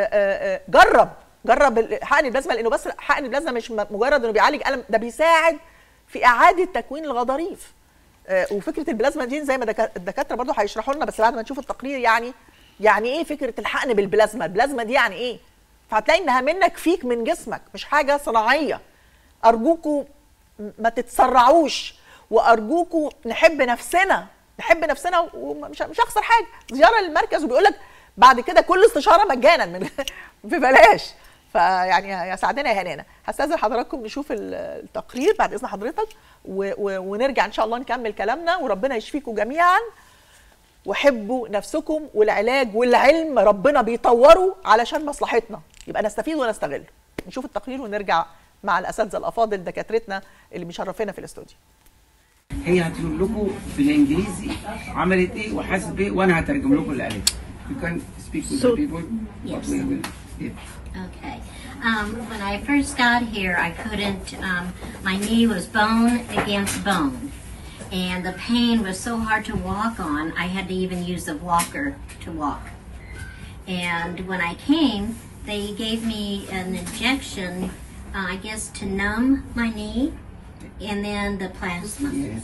جرب حقن البلازما، لانه بس حقن البلازما مش مجرد انه بيعالج الم، ده بيساعد في اعاده تكوين الغضاريف. وفكره البلازما دي زي ما الدكاتره برضو هيشرحوا لنا بس بعد ما نشوف التقرير يعني ايه فكره الحقن بالبلازما. البلازما دي يعني ايه؟ فهتلاقي انها منك فيك من جسمك، مش حاجه صناعيه. ارجوكوا ما تتسرعوش، وارجوكوا نحب نفسنا ومش هخسر حاجه. زياره للمركز وبيقول لك بعد كده كل استشاره مجانا ببلاش. فيعني يسعدنا يا هنانا. هستاذن حضراتكم نشوف التقرير بعد اذن حضرتك ونرجع ان شاء الله نكمل كلامنا، وربنا يشفيكم جميعا. وحبوا نفسكم، والعلاج والعلم ربنا بيطوره علشان مصلحتنا، يبقى نستفيد ونستغل. نشوف التقرير ونرجع مع الاساتذه الافاضل دكاترتنا اللي مشرفينا في الاستوديو. هي هتقول لكم بالانجليزي عملت ايه وحاسس بايه، وانا هترجم لكم اللي قالته. You can speak with the people. Yes. Okay. When I first got here, I couldn't. My knee was bone against bone, and the pain was so hard to walk on. I had to even use the walker to walk. And when I came, they gave me an injection, I guess, to numb my knee. And then the plasma. Yes.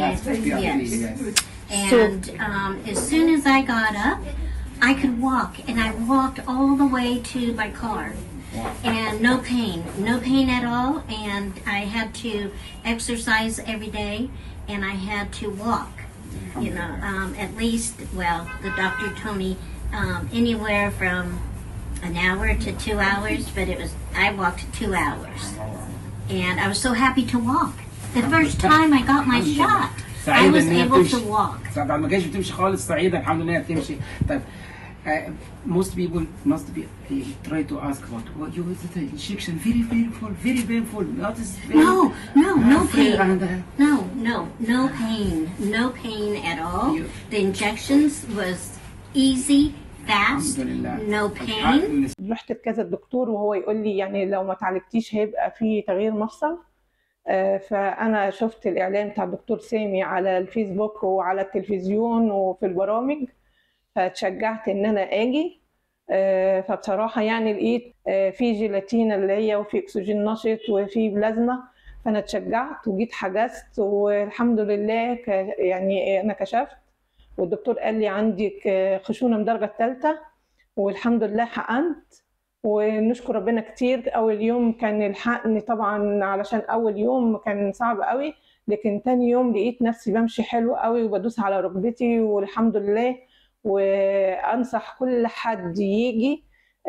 And as soon as I got up, I could walk, and I walked all the way to my car. And no pain at all. And I had to exercise every day, and I had to walk. You know, at least, well, the doctor told me anywhere from an hour to 2 hours, but I walked 2 hours. And I was so happy to walk. The first time I got my shot, I was able to walk. بعد ما كانتش بتمشي خالص سعيدة الحمد لله بتمشي. طيب most people must be try to ask about what you was the injection very painful. Not is No pain. No pain at all. The injections was easy, fast, no pain. رحت لكذا دكتور وهو يقول لي يعني لو ما تعالجتيش هيبقى في تغيير مفصل. فأنا شفت الإعلان بتاع الدكتور سامي على الفيسبوك وعلى التلفزيون وفي البرامج، فتشجعت إن أنا آجي. فبصراحة يعني لقيت في جيلاتين اللي هي وفي أكسجين نشط وفي بلازما، فأنا اتشجعت وجيت حجزت والحمد لله يعني أنا كشفت والدكتور قال لي عندك خشونة من الدرجة الثالثة والحمد لله حقنت. ونشكر ربنا كتير. اول يوم كان الحقن طبعا علشان اول يوم كان صعب قوي، لكن تاني يوم لقيت نفسي بمشي حلو قوي وبدوس على ركبتي والحمد لله. وانصح كل حد يجي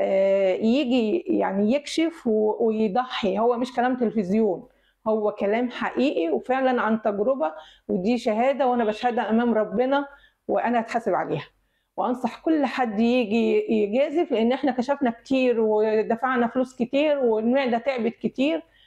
يعني يكشف ويضحي. هو مش كلام تلفزيون، هو كلام حقيقي وفعلا عن تجربة، ودي شهادة وانا بشهدها امام ربنا وانا هتحاسب عليها. وانصح كل حد يجي يجازف، لان احنا كشفنا كتير ودفعنا فلوس كتير والمعده تعبت كتير،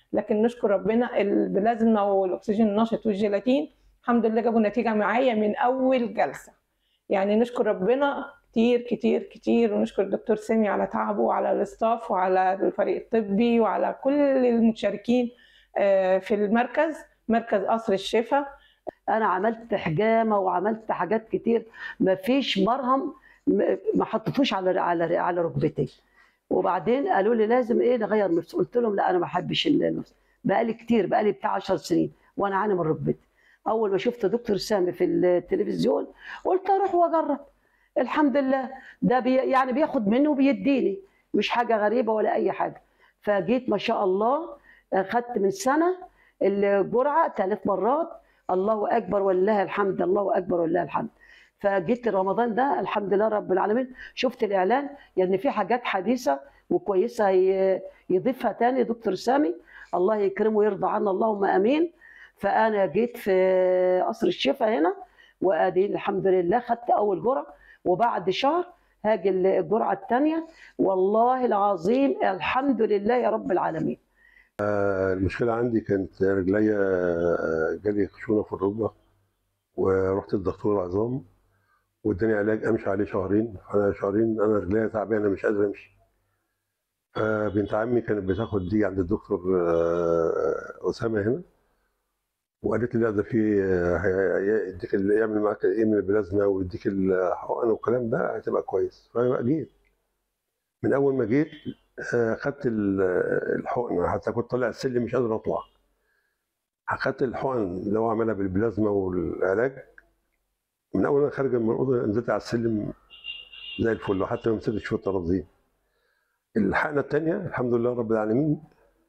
لكن نشكر ربنا البلازما والاكسجين النشط والجيلاتين الحمد لله جابوا نتيجه معايا من اول جلسه. يعني نشكر ربنا كتير كتير كتير، ونشكر الدكتور سامي على تعبه وعلى الاستاف وعلى الفريق الطبي وعلى كل المشاركين في المركز، مركز قصر الشفا. انا عملت حجامه وعملت حاجات كتير، مفيش مرهم ما حطيتوش على ركبتي. وبعدين قالوا لي لازم نغير مفصل، قلت لهم لا انا ما بحبش المفصل، بقالي كتير، بقالي بتاع 10 سنين وانا عاني من ركبتي. اول ما شفت دكتور سامي في التلفزيون قلت اروح واجرب. الحمد لله ده يعني بياخد منه وبيديني، مش حاجه غريبه ولا اي حاجه. فجيت ما شاء الله اخدت من سنه الجرعه 3 مرات، الله اكبر ولله الحمد، الله اكبر ولله الحمد. فجيت رمضان ده الحمد لله رب العالمين شفت الاعلان يعني في حاجات حديثه وكويسه يضيفها تاني دكتور سامي، الله يكرمه ويرضى عنا اللهم امين. فانا جيت في قصر الشفا هنا وادي الحمد لله خدت اول جرعه، وبعد شهر هاجي الجرعه الثانيه، والله العظيم الحمد لله يا رب العالمين. المشكله عندي كانت رجليا جالي خشونه في الركبه، ورحت للدكتور العظام واداني علاج امشي عليه شهرين. انا شهرين انا رجليا تعبانه مش قادر امشي. بنت عمي كانت بتاخد دي عند الدكتور اسامه هنا، وقالت لي لا ده في يديك يعمل معاك ايه من البلازما ويديك الحقن والكلام ده هتبقى كويس. فجيت من اول ما جيت خدت الحقن، حتى كنت طالع السلم مش قادر اطلع. اخدت الحقن اللي هو عملها بالبلازما والعلاج، من اول ما خارج من الاوضه نزلت على السلم زي الفل، وحتى ما مسكتش في الترابيزين. الحقنه الثانيه الحمد لله رب العالمين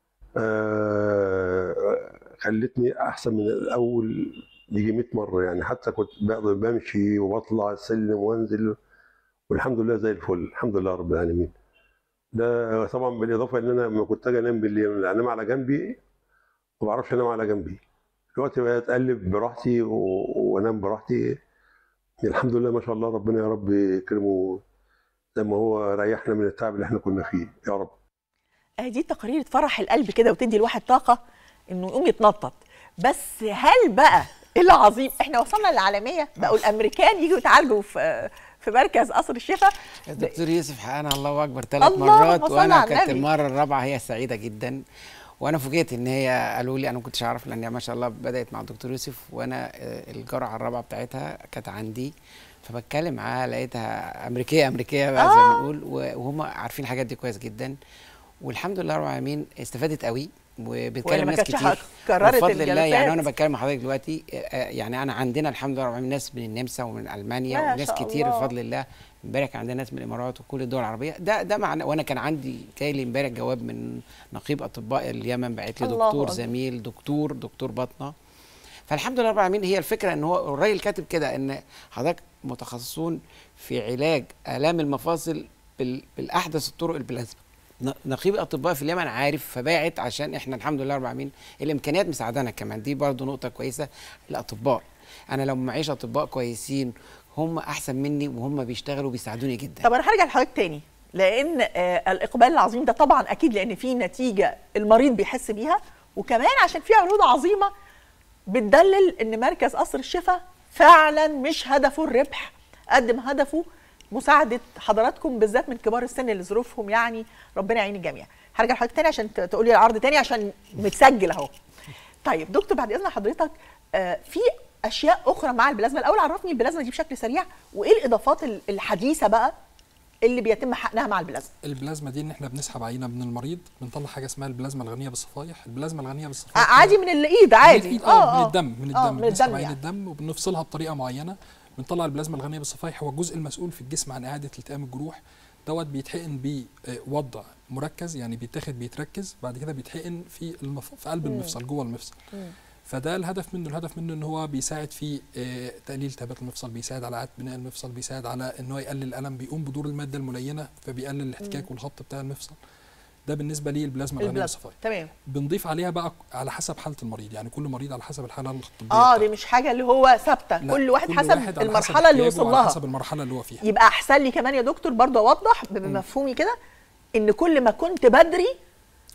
خلتني احسن من الاول يجي 100 مره، يعني حتى كنت بقدر بمشي وبطلع السلم وانزل، والحمد لله زي الفل الحمد لله رب العالمين. ده طبعا بالاضافه ان انا لما كنت اجي انام بالليل انام على جنبي ما بعرفش انام على جنبي، دلوقتي بقيت اتقلب براحتي وانام براحتي. الحمد لله ما شاء الله، ربنا يا رب يكرمه زي ما هو ريحنا من التعب اللي احنا كنا فيه يا رب. دي تقارير تفرح القلب كده وتدي الواحد طاقه انه يقوم يتنطط. بس هل بقى العظيم احنا وصلنا للعالميه، بقوا الامريكان يجوا يتعالجوا في مركز قصر الشفا؟ الدكتور يوسف حقنا الله اكبر 3 مرات، وانا كانت المره الرابعه هي سعيده جدا. وانا فوجئت ان هي قالوا لي، انا ما كنتش اعرف لان ما شاء الله بدات مع الدكتور يوسف، وانا الجرعه الرابعه بتاعتها كانت عندي، فبتكلم معاها لقيتها امريكيه بقى زي ما بنقول، وهم عارفين الحاجات دي كويس جدا، والحمد لله رب العالمين استفادت قوي وبتكلم ناس كتير بفضل الله. يعني انا بتكلم مع حضرتك دلوقتي، يعني انا عندنا الحمد لله رب العالمين ناس من النمسا ومن المانيا وناس كتير بفضل الله. امبارح عندنا ناس من الامارات وكل الدول العربيه. ده معنى، وانا كان عندي جاي امبارح جواب من نقيب اطباء اليمن بعت لي دكتور زميل دكتور باطنه. فالحمد لله رب العالمين. هي الفكره ان هو الراجل كاتب كده ان حضرتك متخصصون في علاج الام المفاصل بالاحدث الطرق البلازما. نقيب الاطباء في اليمن عارف، فباعت عشان احنا الحمد لله رب العالمين الامكانيات مساعدانا كمان. دي برضو نقطه كويسه. الاطباء انا لو معيش اطباء كويسين هم احسن مني وهم بيشتغلوا بيساعدوني جدا. طب انا هرجع لحضرتك تاني، لان الاقبال العظيم ده طبعا اكيد لان في نتيجه المريض بيحس بيها، وكمان عشان في عروض عظيمه بتدلل ان مركز قصر الشفا فعلا مش هدفه الربح قد ما هدفه مساعده حضراتكم بالذات من كبار السن اللي ظروفهم يعني ربنا يعين الجميع. هرجع لحضرتك تاني عشان تقولي العرض تاني عشان متسجل اهو. طيب دكتور بعد اذن حضرتك، في اشياء اخرى مع البلازما. الاول عرفني البلازما دي بشكل سريع، وايه الاضافات الحديثه بقى اللي بيتم حقنها مع البلازما؟ البلازما دي ان احنا بنسحب عينه من المريض، بنطلع حاجه اسمها البلازما الغنيه بالصفائح. البلازما الغنيه بالصفائح عادي من الايد عادي، من الدم بنسحب عين يعني. الدم وبنفصلها بطريقه معينه، بنطلع البلازما الغنيه بالصفائح. هو الجزء المسؤول في الجسم عن اعاده التئام الجروح. دوت بيتحقن بوضع مركز، يعني بيتاخد بيتركز، بعد كده بيتحقن في قلب المفصل جوه المفصل. فده الهدف منه ان هو بيساعد في تقليل التهابات المفصل، بيساعد على اعاده بناء المفصل، بيساعد على ان هو يقلل الالم، بيقوم بدور الماده الملينه فبيقلل الاحتكاك والخط بتاع المفصل. ده بالنسبه لي البلازما الغنيه بالصفائح. تمام. بنضيف عليها بقى على حسب حاله المريض، يعني كل مريض على حسب الحاله الطبيه. دي مش حاجه اللي هو ثابته، كل واحد حسب المرحله اللي وصل لها، حسب المرحله اللي هو فيها. يبقى احسن لي كمان يا دكتور برضه اوضح بمفهومي كده ان كل ما كنت بدري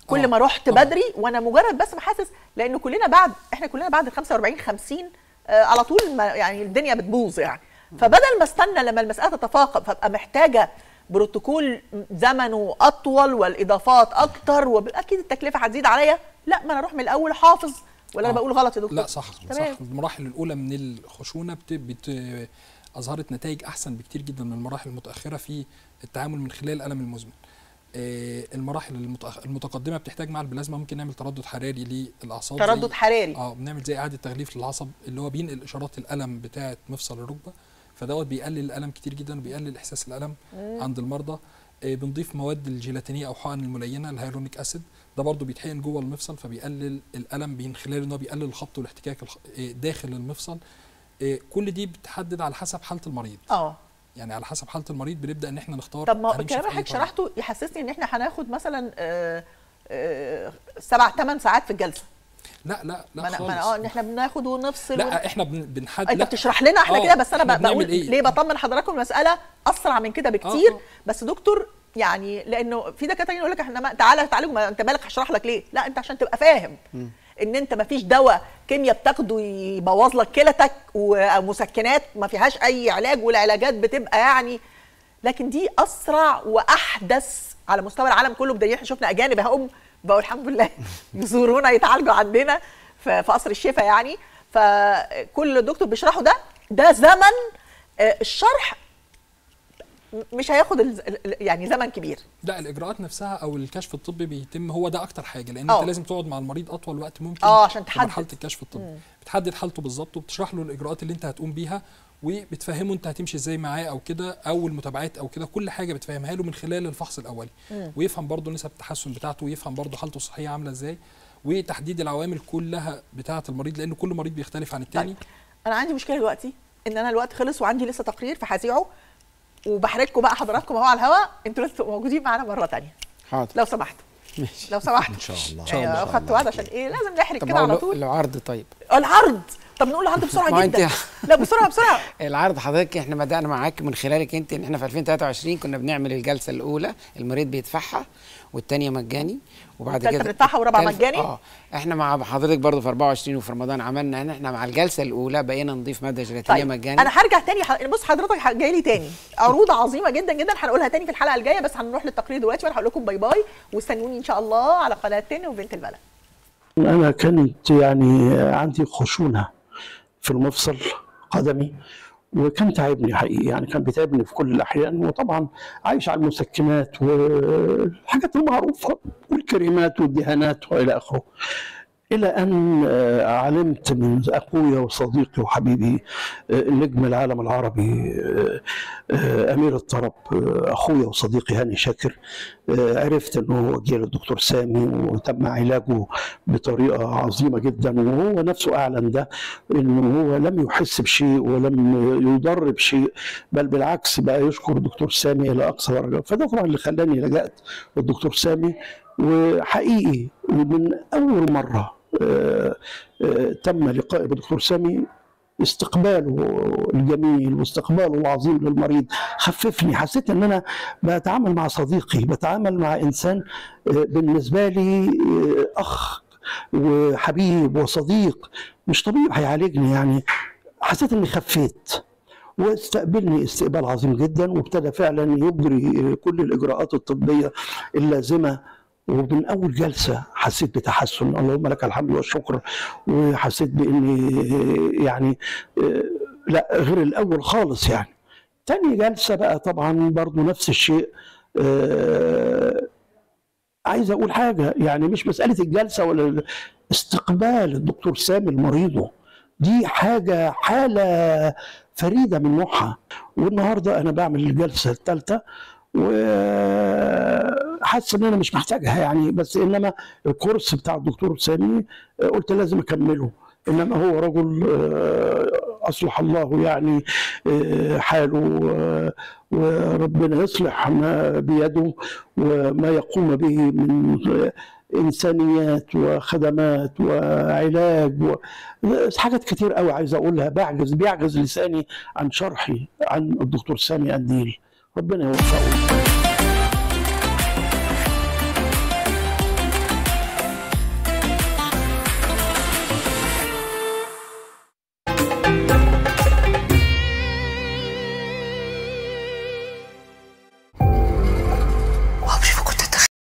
كل ما رحت بدري وانا مجرد بس بحسس، لانه احنا كلنا بعد ال 45 50 على طول يعني الدنيا بتبوظ يعني. فبدل ما استنى لما المساله تتفاقم فابقى محتاجه بروتوكول زمنه اطول والاضافات اكتر واكيد التكلفه هتزيد عليا، لا ما انا اروح من الاول حافظ. ولا انا بقول غلط يا دكتور؟ لا صح صح. المراحل الاولى من الخشونه اظهرت نتائج احسن بكتير جدا من المراحل المتاخره في التعامل من خلال الالم المزمن. المراحل المتقدمه بتحتاج مع البلازما ممكن نعمل تردد حراري للاعصاب. تردد حراري بنعمل زي اعاده تغليف للعصب اللي هو بينقل اشارات الالم بتاعه مفصل الركبه، فدوت بيقلل الالم كتير جدا وبيقلل احساس الالم عند المرضى. بنضيف مواد الجيلاتينيه او حقن الملينه الهيالورونيك اسيد، ده برضو بيتحقن جوه المفصل فبيقلل الالم من خلال ان هو بيقلل الخبط والاحتكاك داخل المفصل. كل دي بتحدد على حسب حاله المريض. يعني على حسب حاله المريض بنبدا ان احنا نختار. طب ما الكلام اللي حضرتك شرحته يحسسني ان احنا هناخد مثلا 7-8 ساعات في الجلسه. لا خالص. ان احنا بناخد ونفصل. لا احنا بنحدد. انت بتشرح لنا احنا كده، بس انا بقول ليه بطمن حضراتكم المساله اسرع من كده بكتير. بس دكتور يعني لانه في دكاتره يقول لك احنا تعالى تعالج، ما انت مالك هشرح لك ليه؟ لا انت عشان تبقى فاهم ان انت ما فيش دواء كيمياء بتاخده يبوظ لك كلتك ومسكنات ما فيهاش اي علاج، والعلاجات بتبقى يعني، لكن دي اسرع واحدث على مستوى العالم كله. بدليل احنا شفنا اجانب اهم بقوا الحمد لله يزورونا يتعالجوا عندنا في قصر الشفا يعني. فكل دكتور بيشرحه ده زمن الشرح مش هياخد يعني زمن كبير. لا الاجراءات نفسها او الكشف الطبي بيتم، هو ده اكتر حاجه، لان انت لازم تقعد مع المريض اطول وقت ممكن عشان تحدد مرحله الكشف الطبي. بتحدد حالته بالظبط وبتشرح له الاجراءات اللي انت هتقوم بيها وبتفهمه انت هتمشي ازاي معاه او كده، او المتابعات او كده، كل حاجه بتفهمها له من خلال الفحص الاولي. ويفهم برضه نسب التحسن بتاعته، ويفهم برضه حالته الصحيه عامله ازاي، وتحديد العوامل كلها بتاعه المريض، لان كل مريض بيختلف عن الثاني. انا عندي مشكله دلوقتي ان انا الوقت خلص وعندي لسه تقرير فهذيعه، وبحرجكم بقى حضراتكم اهو على الهواء، انتوا لسه موجودين معانا مره ثانيه. حاضر لو سمحتوا. لو سمحتوا ان شاء الله. ان شاء الله خدت وعد عشان ايه لازم نحرج كده على طول. العرض طيب العرض. طب نقول العرض بسرعه جدا. لا بسرعه. العرض حضرتك احنا بدانا معاك من خلالك انت، ان احنا في 2023 كنا بنعمل الجلسه الاولى المريض بيدفعها، والثانيه مجاني، وبعد كده بندفعها ورابعه مجاني. احنا مع حضرتك برضه في 24 وفي رمضان عملنا ان احنا مع الجلسه الاولى بقينا نضيف ماده جيلاتينيه مجاني. انا هرجع تاني بص حضرتك جاي لي تاني عروض عظيمه جدا جدا هنقولها تاني في الحلقه الجايه، بس هنروح للتقرير دلوقتي وانا هقول لكم باي باي، واستنوني ان شاء الله على قناه تاني وبنت البلد. انا كانت يعني عندي خشونه في المفصل قدمي، وكان تعبني حقيقي، يعني كان بيتعبني في كل الاحيان، وطبعا عايش على المسكنات والحاجات المعروفه والكريمات والدهانات والى اخره، الى ان علمت من اخويا وصديقي وحبيبي نجم العالم العربي امير الطرب اخويا وصديقي هاني شاكر، عرفت انه هو جه للدكتور سامي وتم علاجه بطريقه عظيمه جدا، وهو نفسه اعلن ده، انه هو لم يحس بشيء ولم يضر بشيء، بل بالعكس بقى يشكر الدكتور سامي الى اقصى درجه. فده طبعا اللي خلاني لجأت للدكتور سامي، وحقيقي ومن اول مره تم لقائي بالدكتور سامي استقباله الجميل واستقباله العظيم للمريض خففني، حسيت ان انا بتعامل مع صديقي، بتعامل مع انسان بالنسبه لي اخ وحبيب وصديق، مش طبيب هيعالجني يعني. حسيت اني خفيت، واستقبلني استقبال عظيم جدا، وابتدى فعلا يجري كل الاجراءات الطبيه اللازمه، ومن اول جلسه حسيت بتحسن، اللهم لك الحمد والشكر، وحسيت باني يعني لا غير الاول خالص يعني. تاني جلسه بقى طبعا برضو نفس الشيء. عايز اقول حاجه، يعني مش مساله الجلسه ولا استقبال الدكتور سامي لمريضه، دي حاله فريده من نوعها. والنهارده انا بعمل الجلسه الثالثه وحاسس ان انا مش محتاجها يعني، بس انما الكورس بتاع الدكتور سامي قلت لازم اكمله، انما هو رجل اصلح الله يعني حاله، وربنا يصلح ما بيده وما يقوم به من انسانيات وخدمات وعلاج حاجات كتير قوي عايز اقولها، بيعجز لساني عن شرحي عن الدكتور سامي قنديل. ربنا يوفقه.